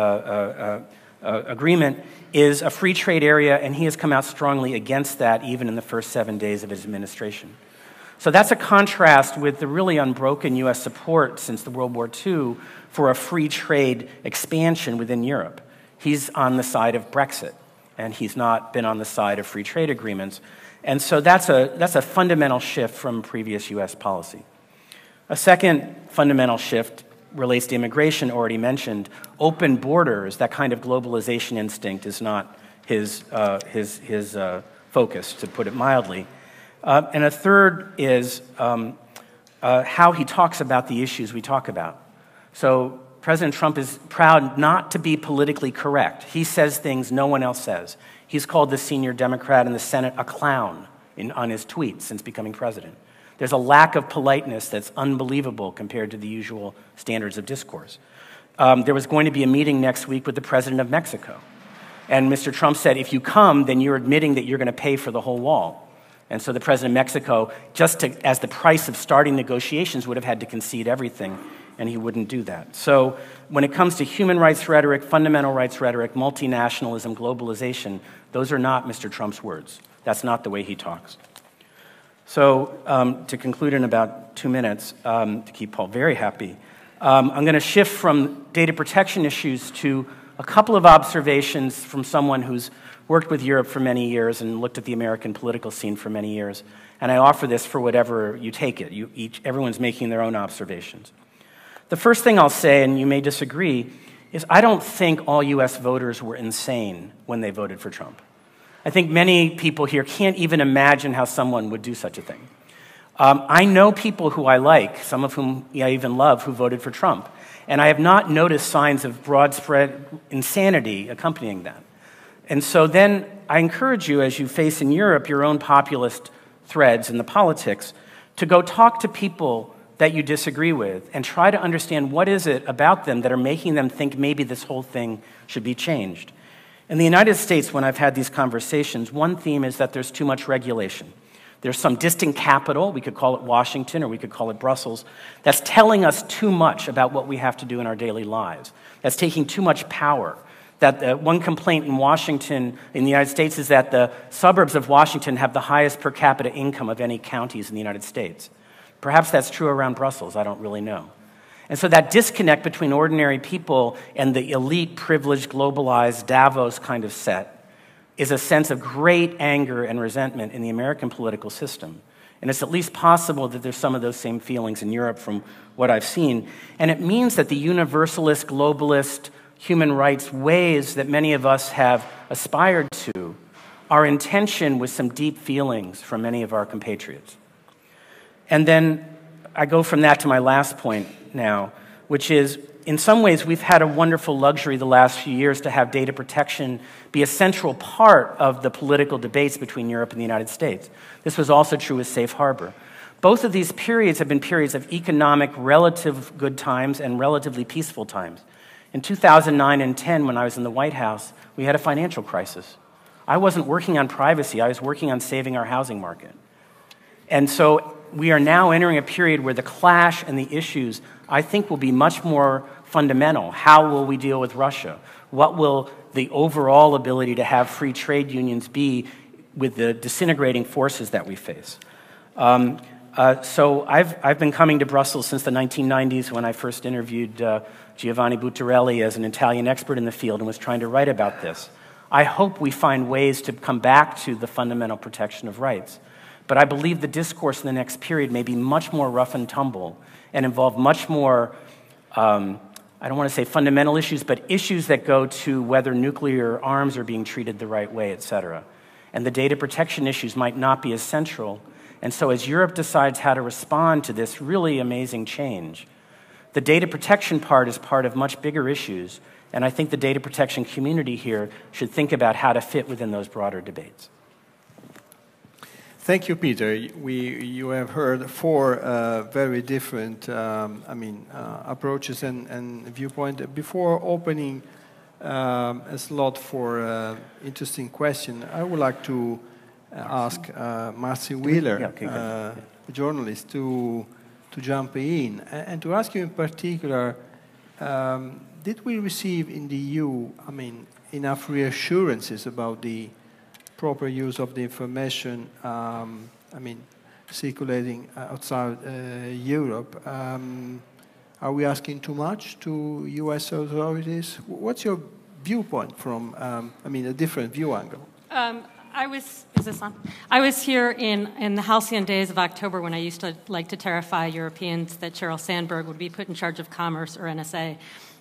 Agreement, is a free trade area, and he has come out strongly against that even in the first 7 days of his administration. So that's a contrast with the really unbroken U.S. support since the World War II for a free trade expansion within Europe. He's on the side of Brexit, and he's not been on the side of free trade agreements. And so that's a fundamental shift from previous U.S. policy. A second fundamental shift relates to immigration, already mentioned. Open borders, that kind of globalization instinct is not his focus, to put it mildly. And a third is how he talks about the issues we talk about. So President Trump is proud not to be politically correct. He says things no one else says. He's called the senior Democrat in the Senate a clown on his tweets since becoming president. There's a lack of politeness that's unbelievable compared to the usual standards of discourse. There was going to be a meeting next week with the president of Mexico. And Mr. Trump said, if you come, then you're admitting that you're going to pay for the whole wall. And so the president of Mexico, as the price of starting negotiations, would have had to concede everything, and he wouldn't do that. So when it comes to human rights rhetoric, fundamental rights rhetoric, multinationalism, globalization, those are not Mr. Trump's words. That's not the way he talks. So to conclude in about 2 minutes, to keep Paul very happy, I'm going to shift from data protection issues to a couple of observations from someone who's worked with Europe for many years and looked at the American political scene for many years. And I offer this for whatever you take it. Everyone's making their own observations. The first thing I'll say, and you may disagree, is I don't think all U.S. voters were insane when they voted for Trump. I think many people here can't even imagine how someone would do such a thing. I know people who I like, some of whom I even love, who voted for Trump. And I have not noticed signs of broad spread insanity accompanying that. And so then I encourage you, as you face in Europe your own populist threads in the politics, to go talk to people that you disagree with and try to understand what is it about them that are making them think maybe this whole thing should be changed. In the United States, when I've had these conversations, one theme is that there's too much regulation. There's some distant capital, we could call it Washington or we could call it Brussels, that's telling us too much about what we have to do in our daily lives. That's taking too much power. That one complaint in Washington, in the United States, is that the suburbs of Washington have the highest per capita income of any counties in the United States. Perhaps that's true around Brussels, I don't really know. And so that disconnect between ordinary people and the elite, privileged, globalized, Davos kind of set is a sense of great anger and resentment in the American political system. And it's at least possible that there's some of those same feelings in Europe from what I've seen. And it means that the universalist, globalist, human rights ways that many of us have aspired to are in tension with some deep feelings from many of our compatriots. And then I go from that to my last point now, which is, in some ways, we've had a wonderful luxury the last few years to have data protection be a central part of the political debates between Europe and the United States. This was also true with Safe Harbor. Both of these periods have been periods of economic, relative good times and relatively peaceful times. In 2009 and 10, when I was in the White House, we had a financial crisis. I wasn't working on privacy, I was working on saving our housing market. And so we are now entering a period where the clash and the issues, I think, will be much more fundamental. How will we deal with Russia? What will the overall ability to have free trade unions be with the disintegrating forces that we face? So I've been coming to Brussels since the 1990s when I first interviewed Giovanni Buttarelli as an Italian expert in the field and was trying to write about this. I hope we find ways to come back to the fundamental protection of rights. But I believe the discourse in the next period may be much more rough and tumble and involve much more, I don't want to say fundamental issues, but issues that go to whether nuclear arms are being treated the right way, et cetera. And the data protection issues might not be as central. And so as Europe decides how to respond to this really amazing change, the data protection part is part of much bigger issues. And I think the data protection community here should think about how to fit within those broader debates. Thank you, Peter. You have heard four very different approaches and viewpoints. Before opening a slot for interesting question, I would like to ask Marcy Wheeler, a journalist, to jump in and to ask you in particular, did we receive in the EU, enough reassurances about the proper use of the information, circulating outside Europe? Are we asking too much to US authorities? What's your viewpoint from, a different view angle? Is this on? I was here in the halcyon days of October when I used to like to terrify Europeans that Sheryl Sandberg would be put in charge of commerce or NSA.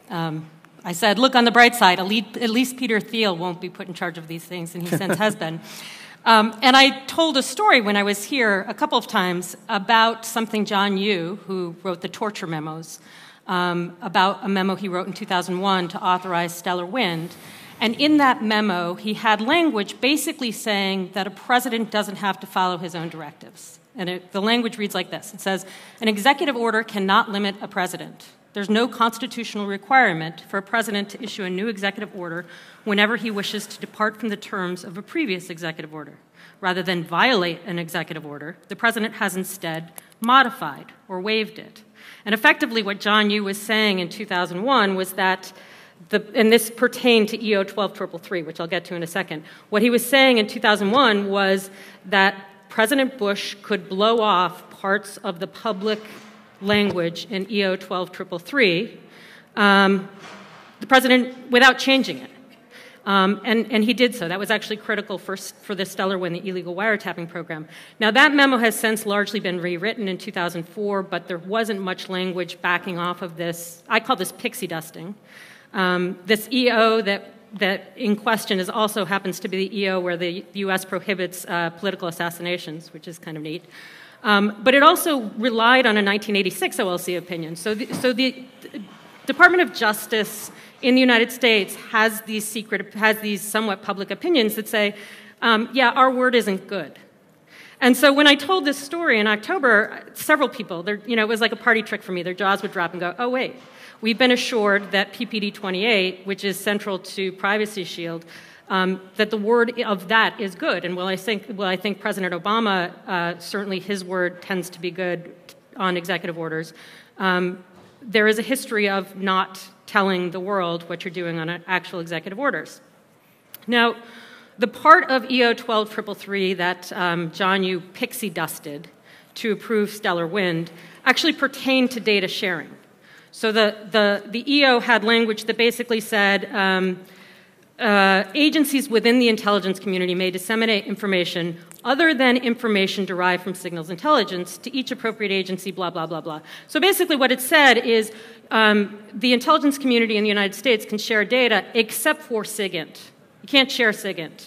I said, look on the bright side, at least Peter Thiel won't be put in charge of these things, and he since has been. And I told a story when I was here a couple of times about something John Yoo, who wrote the torture memos, about a memo he wrote in 2001 to authorize stellar wind. And in that memo, he had language basically saying that a president doesn't have to follow his own directives. And the language reads like this. It says, an executive order cannot limit a president. There's no constitutional requirement for a president to issue a new executive order whenever he wishes to depart from the terms of a previous executive order. Rather than violate an executive order, the president has instead modified or waived it. And effectively what John Yoo was saying in 2001 was that, and this pertained to EO 12333, which I'll get to in a second. What he was saying in 2001 was that President Bush could blow off parts of the public language in EO 12333, the president, without changing it. And he did so. That was actually critical for the stellar wind, the illegal wiretapping program. Now, that memo has since largely been rewritten in 2004, but there wasn't much language backing off of this. I call this pixie dusting. This EO that in question also happens to be the EO where the U.S. prohibits political assassinations, which is kind of neat. But it also relied on a 1986 OLC opinion. So the Department of Justice in the United States has these somewhat public opinions that say, yeah, our word isn't good. And so when I told this story in October, several people, it was like a party trick for me. Their jaws would drop and go, oh, wait. We've been assured that PPD 28, which is central to Privacy Shield, that the word of that is good. And while I think President Obama, certainly his word tends to be good on executive orders, there is a history of not telling the world what you're doing on actual executive orders. Now, the part of EO 12333 that John Yoo pixie dusted to approve stellar wind actually pertained to data sharing. So the EO had language that basically said agencies within the intelligence community may disseminate information other than information derived from signals intelligence to each appropriate agency, blah, blah, blah, blah. So basically what it said is the intelligence community in the United States can share data except for SIGINT. You can't share SIGINT.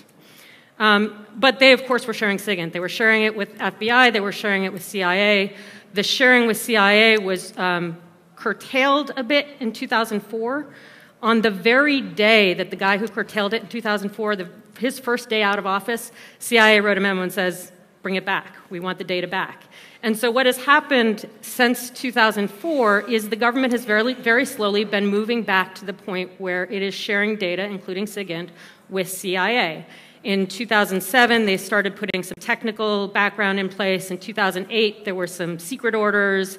But they, of course, were sharing SIGINT. They were sharing it with FBI. They were sharing it with CIA. The sharing with CIA was curtailed a bit in 2004. On the very day that the guy who curtailed it in 2004, his first day out of office, CIA wrote a memo and says, bring it back. We want the data back. And so what has happened since 2004 is the government has very, very slowly been moving back to the point where it is sharing data, including SIGINT, with CIA. In 2007, they started putting some technical background in place. In 2008, there were some secret orders,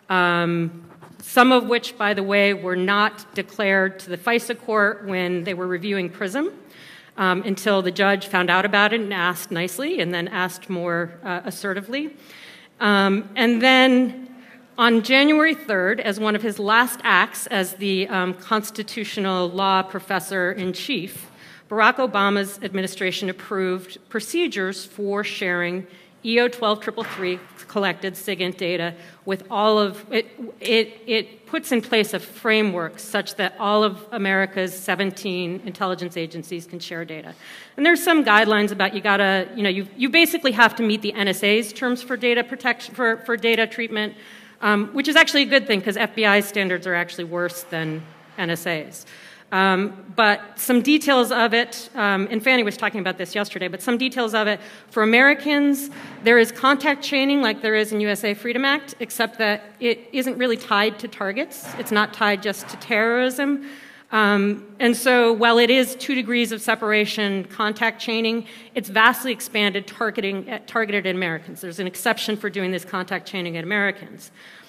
some of which, by the way, were not declared to the FISA court when they were reviewing PRISM, until the judge found out about it and asked nicely and then asked more assertively. And then on January 3rd, as one of his last acts as the constitutional law professor-in-chief, Barack Obama's administration approved procedures for sharing EO 12333 collected SIGINT data with all of it. It puts in place a framework such that all of America's 17 intelligence agencies can share data. And there's some guidelines about you basically have to meet the NSA's terms for data protection, for data treatment, which is actually a good thing because FBI standards are actually worse than NSA's. But some details of it, and Fanny was talking about this yesterday, but some details of it. For Americans, there is contact chaining like there is in USA Freedom Act, except that it isn't really tied to targets. It's not tied just to terrorism. And so while it is 2 degrees of separation contact chaining, it's vastly expanded targeted at Americans. There's an exception for doing this contact chaining at Americans.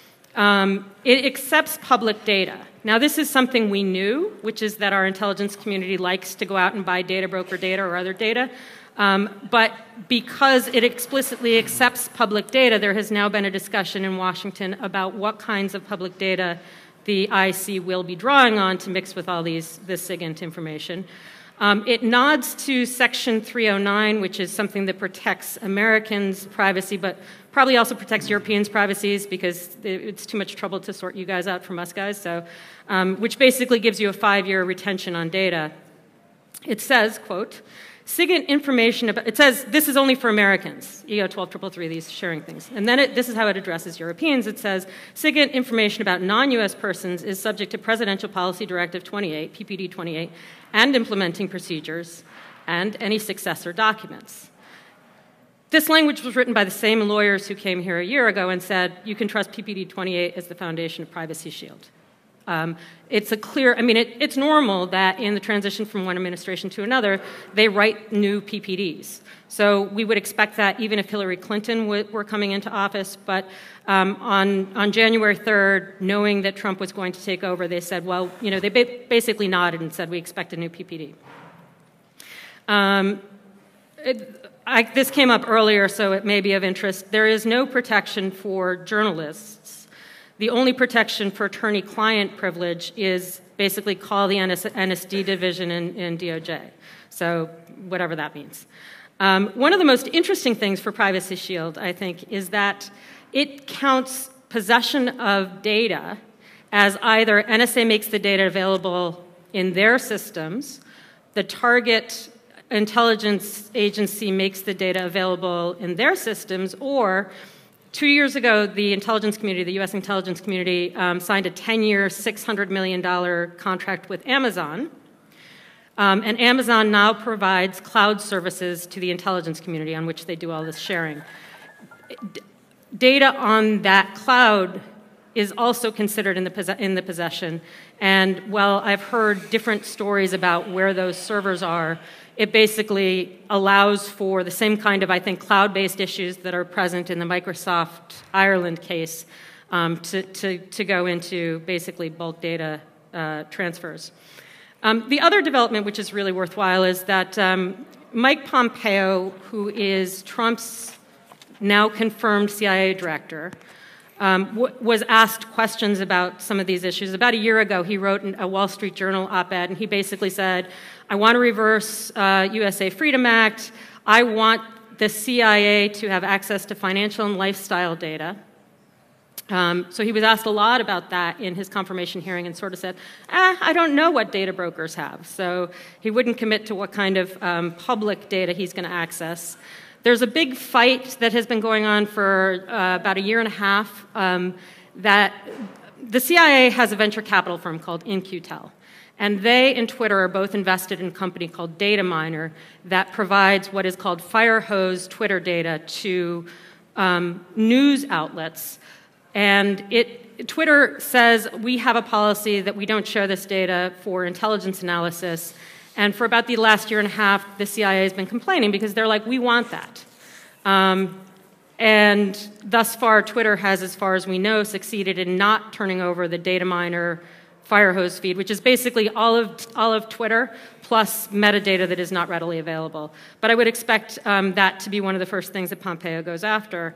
It accepts public data. Now, this is something we knew, which is that our intelligence community likes to go out and buy data broker data or other data. But because it explicitly accepts public data, there has now been a discussion in Washington about what kinds of public data the IC will be drawing on to mix with all this SIGINT information. It nods to Section 309, which is something that protects Americans' privacy, but probably also protects Europeans' privacies because it's too much trouble to sort you guys out from us guys. So, which basically gives you a 5-year retention on data. It says, quote, SIGINT information about, it says this is only for Americans, EO 12333, these sharing things. And then this is how it addresses Europeans. It says SIGINT information about non-US persons is subject to Presidential Policy Directive 28, PPD 28, and implementing procedures and any successor documents. This language was written by the same lawyers who came here a year ago and said you can trust PPD 28 as the foundation of Privacy Shield. It's a clear, it's normal that in the transition from one administration to another, they write new PPDs. So we would expect that even if Hillary Clinton were coming into office, but on January 3rd, knowing that Trump was going to take over, they said, well, they basically nodded and said we expect a new PPD. This came up earlier, so it may be of interest. There is no protection for journalists. The only protection for attorney-client privilege is basically call the NSD division in DOJ. So whatever that means. One of the most interesting things for Privacy Shield, I think, is that it counts possession of data as either NSA makes the data available in their systems, the target intelligence agency makes the data available in their systems, or 2 years ago, the intelligence community, the US intelligence community, signed a 10-year, $600 million contract with Amazon. And Amazon now provides cloud services to the intelligence community on which they do all this sharing. Data on that cloud is also considered in the possession. And while I've heard different stories about where those servers are, it basically allows for the same kind of, I think, cloud-based issues that are present in the Microsoft Ireland case to go into basically bulk data transfers. The other development, which is really worthwhile, is that Mike Pompeo, who is Trump's now confirmed CIA director, was asked questions about some of these issues. About a year ago, he wrote a Wall Street Journal op-ed, and he basically said, I want to reverse USA Freedom Act. I want the CIA to have access to financial and lifestyle data. So he was asked a lot about that in his confirmation hearing and sort of said, I don't know what data brokers have. So he wouldn't commit to what kind of public data he's going to access. There's a big fight that has been going on for about a year and a half that the CIA has a venture capital firm called InQtel. And they and Twitter are both invested in a company called Dataminer that provides what is called fire hose Twitter data to news outlets. And Twitter says, we have a policy that we don't share this data for intelligence analysis. And for about the last year and a half, the CIA has been complaining because they're like, we want that. And thus far, Twitter has, as far as we know, succeeded in not turning over the Dataminer firehose feed, which is basically all of Twitter plus metadata that is not readily available. But I would expect that to be one of the first things that Pompeo goes after.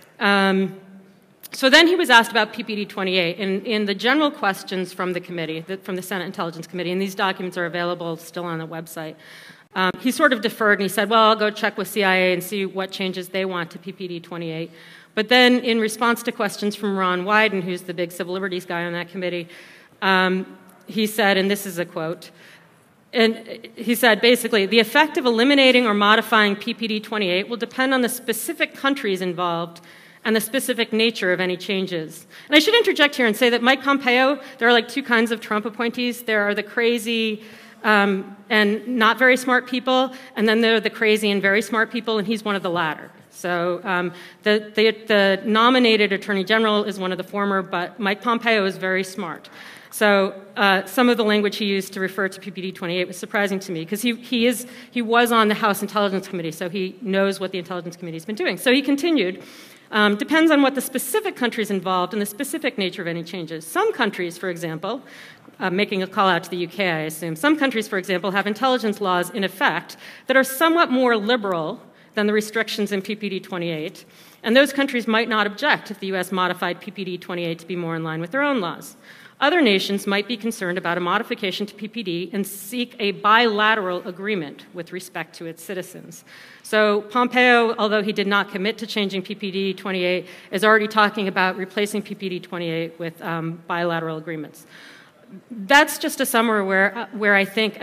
So then he was asked about PPD-28. In the general questions from the committee, from the Senate Intelligence Committee, and these documents are available still on the website, he sort of deferred and he said, well, I'll go check with CIA and see what changes they want to PPD-28. But then in response to questions from Ron Wyden, who's the big civil liberties guy on that committee, he said, and this is a quote, and he said basically, the effect of eliminating or modifying PPD-28 will depend on the specific countries involved and the specific nature of any changes. And I should interject here and say that Mike Pompeo, there are like two kinds of Trump appointees. There are the crazy and not very smart people, and then there are the crazy and very smart people, and he's one of the latter. So the nominated Attorney General is one of the former, but Mike Pompeo is very smart. So some of the language he used to refer to PPD-28 was surprising to me because he was on the House Intelligence Committee, so he knows what the Intelligence Committee has been doing. So he continued, depends on what the specific countries involved and the specific nature of any changes. Some countries, for example, making a call out to the UK, I assume, some countries, for example, have intelligence laws in effect that are somewhat more liberal than the restrictions in PPD-28, and those countries might not object if the US modified PPD-28 to be more in line with their own laws. Other nations might be concerned about a modification to PPD and seek a bilateral agreement with respect to its citizens. So Pompeo, although he did not commit to changing PPD-28, is already talking about replacing PPD-28 with bilateral agreements. That's just a summary where I think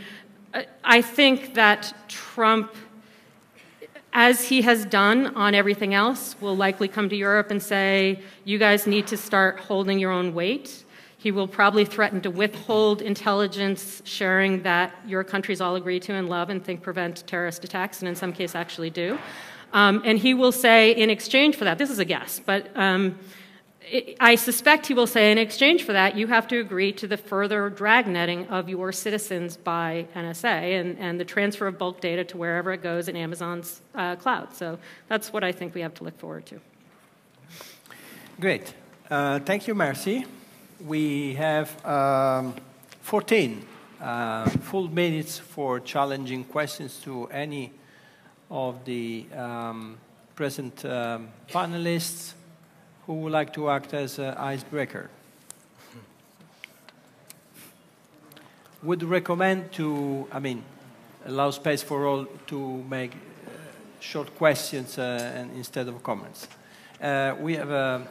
that Trump, as he has done on everything else, will likely come to Europe and say, you guys need to start holding your own weight. He will probably threaten to withhold intelligence sharing that your countries all agree to and love and think prevent terrorist attacks, and in some cases actually do. And he will say, in exchange for that, this is a guess, but I suspect he will say, in exchange for that, you have to agree to the further dragnetting of your citizens by NSA and the transfer of bulk data to wherever it goes in Amazon's cloud. So that's what I think we have to look forward to. Great. Thank you, Marcy. We have 14 full minutes for challenging questions to any of the present panelists who would like to act as an icebreaker. Would recommend to, allow space for all to make short questions and instead of comments. We have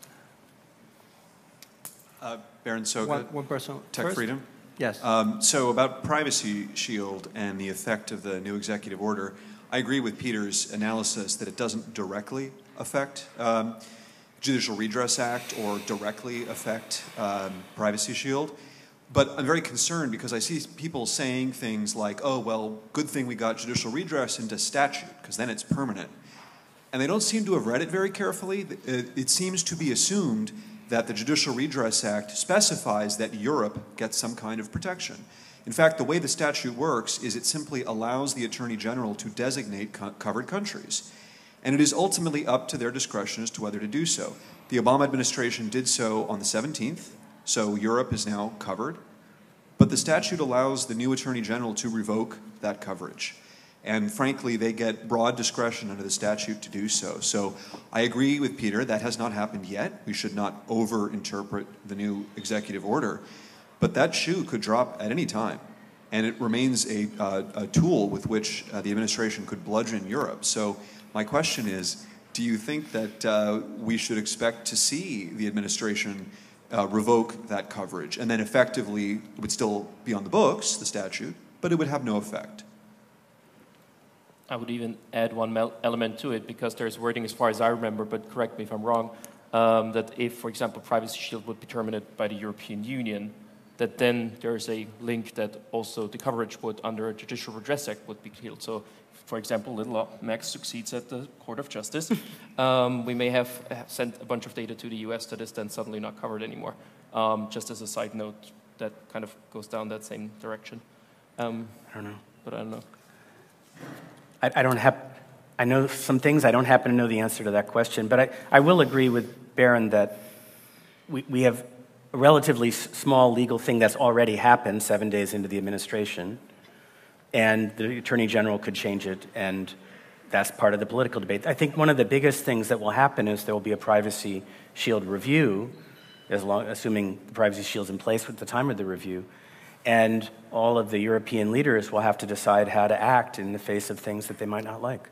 Baron Soga, one person Tech first? Freedom. Yes. So about Privacy Shield and the effect of the new executive order, I agree with Peter's analysis that it doesn't directly affect Judicial Redress Act or directly affect Privacy Shield. But I'm very concerned because I see people saying things like, oh, well, good thing we got judicial redress into statute because then it's permanent. And they don't seem to have read it very carefully. It seems to be assumed that the Judicial Redress Act specifies that Europe gets some kind of protection. In fact, the way the statute works is it simply allows the Attorney General to designate covered countries. And it is ultimately up to their discretion as to whether to do so. The Obama administration did so on the 17th, so Europe is now covered. But the statute allows the new Attorney General to revoke that coverage. And frankly, they get broad discretion under the statute to do so. So I agree with Peter, that has not happened yet. We should not over-interpret the new executive order. But that shoe could drop at any time. and it remains a tool with which the administration could bludgeon Europe. So my question is, do you think that we should expect to see the administration revoke that coverage, and then effectively it would still be on the books, the statute, but it would have no effect? I would even add one element to it, because there's wording, as far as I remember, but correct me if I'm wrong, that if, for example, Privacy Shield would be terminated by the European Union, that then there's a link that also the coverage would, under a Judicial Redress Act, would be killed. So, for example, little Max succeeds at the Court of Justice, we may have sent a bunch of data to the US that is then suddenly not covered anymore. Just as a side note, that kind of goes down that same direction. I don't know. But I don't know. I know some things. I don't happen to know the answer to that question, but I will agree with Baron that we have a relatively small legal thing that's already happened 7 days into the administration, and the Attorney General could change it, and that's part of the political debate. I think one of the biggest things that will happen is there will be a Privacy Shield review, assuming the Privacy Shield's in place at the time of the review, and all of the European leaders will have to decide how to act in the face of things that they might not like.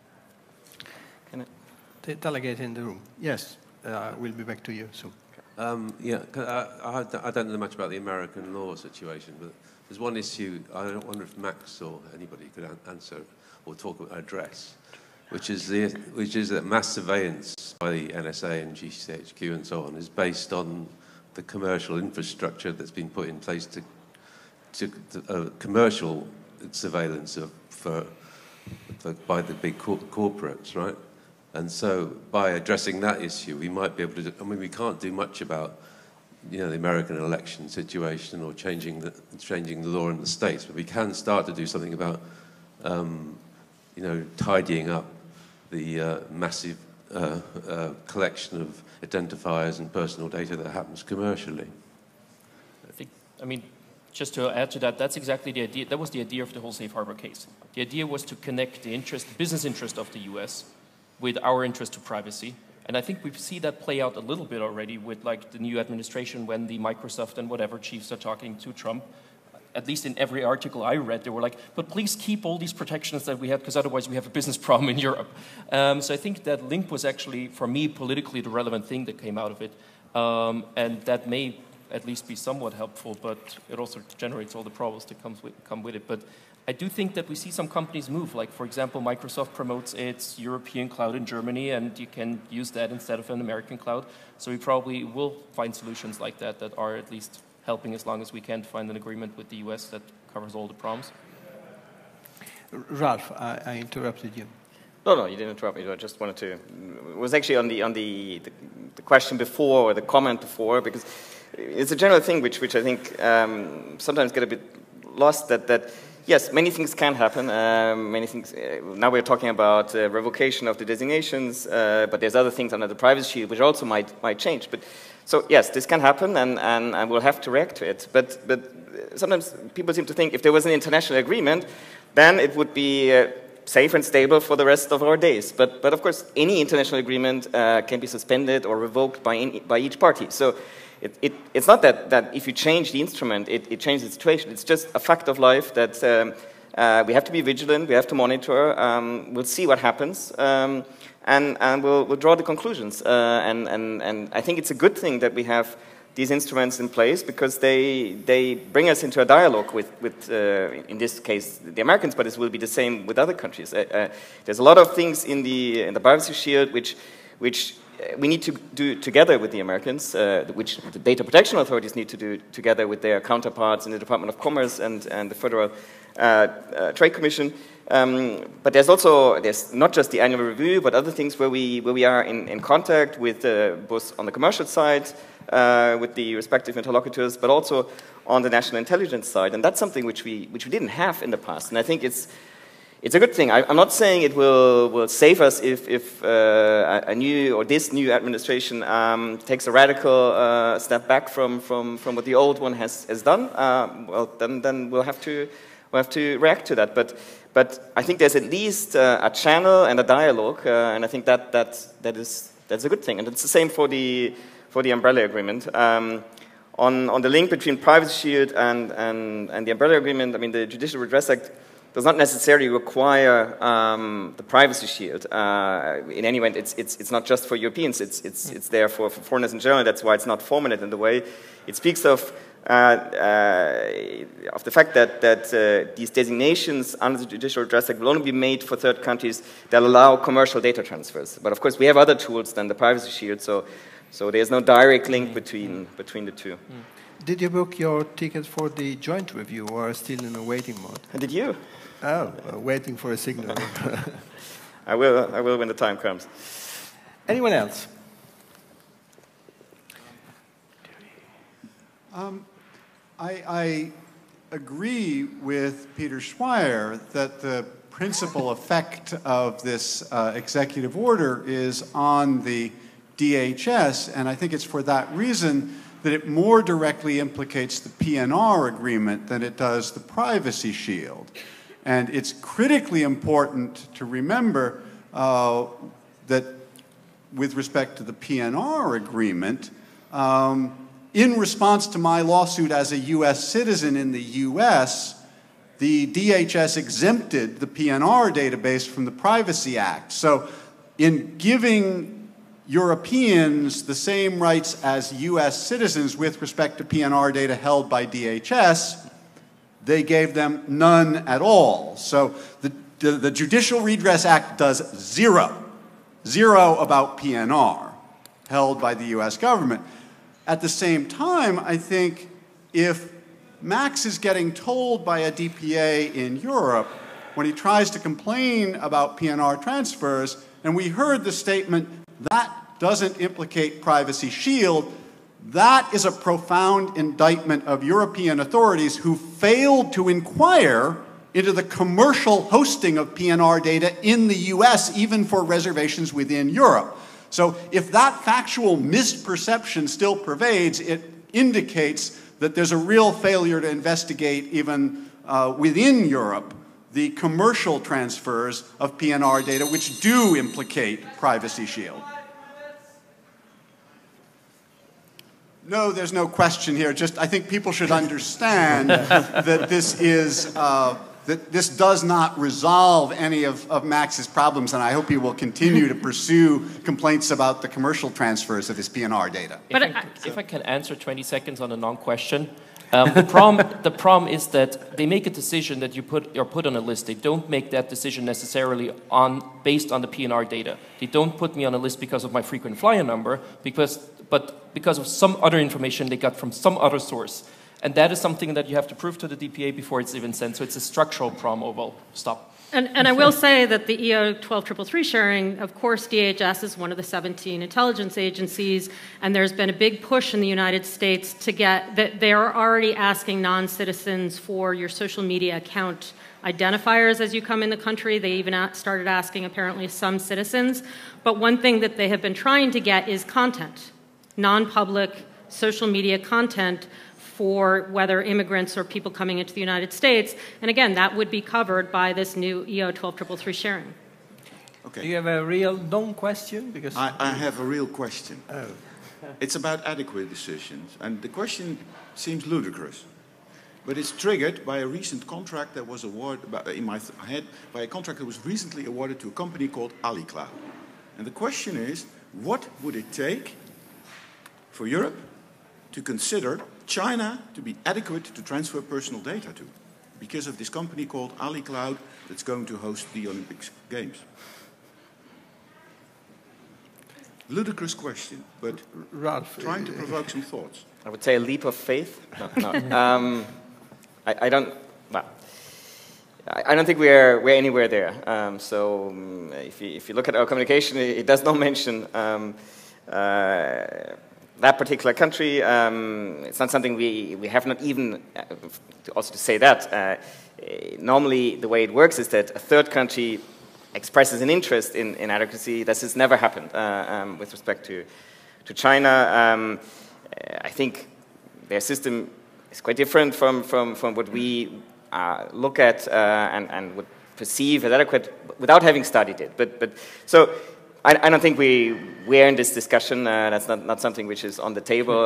The delegate in the room. Yes, we'll be back to you soon. Yeah, I don't know much about the American law situation, but there's one issue I don't wonder if Max or anybody could answer or address, which is that mass surveillance by the NSA and GCHQ and so on is based on the commercial infrastructure that's been put in place to commercial surveillance by the big corporates, right? And so by addressing that issue, we might be able to, I mean, we can't do much about, the American election situation or changing the law in the States, but we can start to do something about, tidying up the massive collection of identifiers and personal data that happens commercially. Just to add to that, that's exactly the idea. That was the idea of the whole safe harbor case. The idea was to connect the business interest of the US with our interest to privacy. And I think we see that play out a little bit already with like the new administration, when the Microsoft and whatever chiefs are talking to Trump. At least in every article I read, they were like, but please keep all these protections that we have, because otherwise we have a business problem in Europe. So I think that link was actually, for me, politically the relevant thing that came out of it. And that may at least be somewhat helpful, but it also generates all the problems that come with it. But I do think that we see some companies move. Like, for example, Microsoft promotes its European cloud in Germany, and you can use that instead of an American cloud. So we probably will find solutions like that that are at least helping, as long as we can find an agreement with the US that covers all the problems. Ralph, I interrupted you. No, you didn't interrupt me. I just wanted to. It was actually on the question before, or the comment before, because it's a general thing which I think sometimes get a bit lost. That yes, many things can happen. Many things. Now we're talking about revocation of the designations, but there's other things under the Privacy Shield which also might change. But so yes, this can happen, and we'll have to react to it. But sometimes people seem to think if there was an international agreement, then it would be safe and stable for the rest of our days. But of course, any international agreement can be suspended or revoked by each party. So it's not that if you change the instrument, it changes the situation. It's just a fact of life that we have to be vigilant, we have to monitor, we'll see what happens, and we'll draw the conclusions. And I think it's a good thing that we have these instruments in place, because they bring us into a dialogue with in this case, the Americans, but it will be the same with other countries. There's a lot of things in the Privacy Shield which we need to do together with the Americans, which the data protection authorities need to do together with their counterparts in the Department of Commerce and the Federal Trade Commission. But there's not just the annual review, but other things where we are in contact with both on the commercial side with the respective interlocutors, but also on the national intelligence side, and that's something which we didn't have in the past. And I think it's a good thing. I'm not saying it will save us if this new administration takes a radical step back from what the old one has done. Well, then we'll have to react to that. But I think there's at least a channel and a dialogue, and I think that's a good thing. And it's the same for the umbrella agreement. On the link between Privacy Shield and the Umbrella Agreement, I mean, the Judicial Redress Act does not necessarily require the Privacy Shield. In any event, it's not just for Europeans. It's there for foreigners in general. That's why it's not formulated in the way. It speaks of the fact that these designations under the Judicial Redress Act will only be made for third countries that allow commercial data transfers. But of course, we have other tools than the Privacy Shield, so there's no direct link between the two. Did you book your ticket for the joint review, or still in a waiting mode? And did you? Oh, waiting for a signal. I will when the time comes. Anyone else? I agree with Peter Schweier that the principal effect of this executive order is on the DHS, and I think it's for that reason that it more directly implicates the PNR agreement than it does the Privacy Shield. And it's critically important to remember that with respect to the PNR agreement, in response to my lawsuit as a U.S. citizen in the U.S., the DHS exempted the PNR database from the Privacy Act. So in giving Europeans the same rights as U.S. citizens with respect to PNR data held by DHS, they gave them none at all. So the Judicial Redress Act does zero about PNR held by the U.S. government. At the same time, I think if Max is getting told by a DPA in Europe when he tries to complain about PNR transfers, and we heard the statement, that doesn't implicate Privacy Shield, that is a profound indictment of European authorities who failed to inquire into the commercial hosting of PNR data in the US, even for reservations within Europe. So if that factual misperception still pervades, it indicates that there's a real failure to investigate even within Europe the commercial transfers of PNR data which do implicate Privacy Shield. No, there's no question here. Just I think people should understand that this is that this does not resolve any of Max's problems, and I hope he will continue to pursue complaints about the commercial transfers of his PNR data. If I can answer 20 seconds on a non-question. The problem is that they make a decision that you're put on a list. They don't make that decision necessarily based on the PNR data. They don't put me on a list because of my frequent flyer number, but because of some other information they got from some other source. And that is something that you have to prove to the DPA before it's even sent. So it's a structural problem. Oh, well, stop. And I will say that the EO 12333 sharing, of course, DHS is one of the 17 intelligence agencies, and there's been a big push in the United States to get that they are already asking non-citizens for your social media account identifiers as you come in the country. They even started asking, apparently, some citizens. But one thing that they have been trying to get is content, non-public social media content for whether immigrants or people coming into the United States. And again, that would be covered by this new EO 12333 sharing. Okay. Do you have a real non-question? Because I have a real question. Oh. It's about adequate decisions. And the question seems ludicrous. But it's triggered by a recent contract that was awarded, in my head, by a contract that was recently awarded to a company called AliCloud. And the question is, what would it take for Europe to consider China to be adequate to transfer personal data to, because of this company called AliCloud that's going to host the Olympic Games? Ludicrous question, but Ralph, trying to provoke some thoughts. I would say a leap of faith. No. I don't. Well, I don't think we're anywhere there. If you look at our communication, it does not mention that particular country. It's not something we have not even, also to say that, normally the way it works is that a third country expresses an interest in adequacy. This has never happened with respect to China. I think their system is quite different from what we look at and would perceive as adequate without having studied it. So I don't think we're in this discussion. That's not something which is on the table,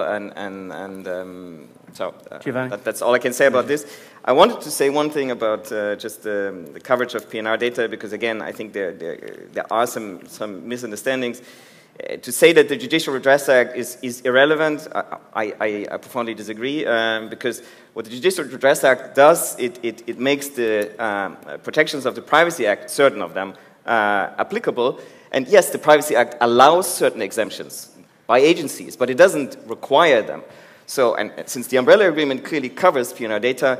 so that's all I can say about this. I wanted to say one thing about just the coverage of PNR data, because again, I think there are some misunderstandings. To say that the Judicial Redress Act is irrelevant, I profoundly disagree, because what the Judicial Redress Act does, it makes the protections of the Privacy Act, certain of them, applicable. And yes, the Privacy Act allows certain exemptions by agencies, but it doesn't require them. So, and since the umbrella agreement clearly covers PNR data,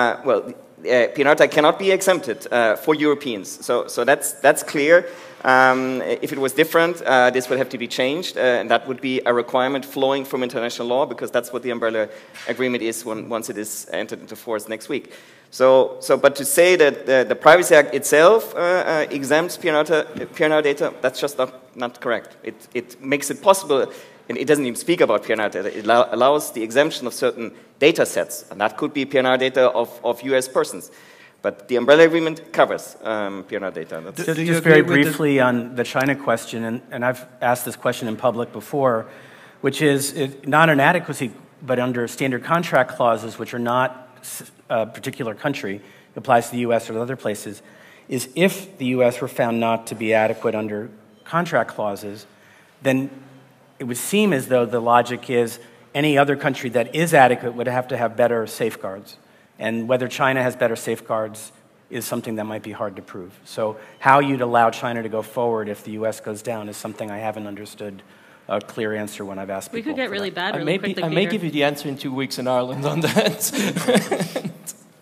PNR data cannot be exempted for Europeans. So that's clear. If it was different, this would have to be changed, and that would be a requirement flowing from international law, because that's what the umbrella agreement is once it is entered into force next week. But to say that the Privacy Act itself exempts PNR data, that's just not correct. It makes it possible, and it doesn't even speak about PNR data. It allows the exemption of certain data sets, and that could be PNR data of US persons. But the umbrella agreement covers PNR data. Just very briefly on the China question, and I've asked this question in public before, which is not an adequacy, but under standard contract clauses, which are not a particular country, applies to the US or other places, is if the US were found not to be adequate under contract clauses, then it would seem as though the logic is any other country that is adequate would have to have better safeguards. And whether China has better safeguards is something that might be hard to prove. So how you'd allow China to go forward if the US goes down is something I haven't understood a clear answer when I've asked people. We could get really bad really quickly, I may give you the answer in 2 weeks in Ireland on that.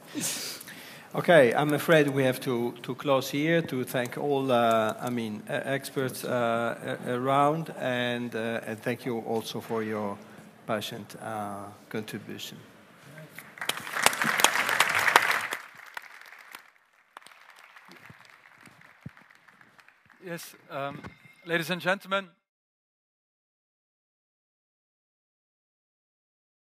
Okay, I'm afraid we have to close here, to thank all experts around, and thank you also for your patient contribution. Yes, ladies and gentlemen,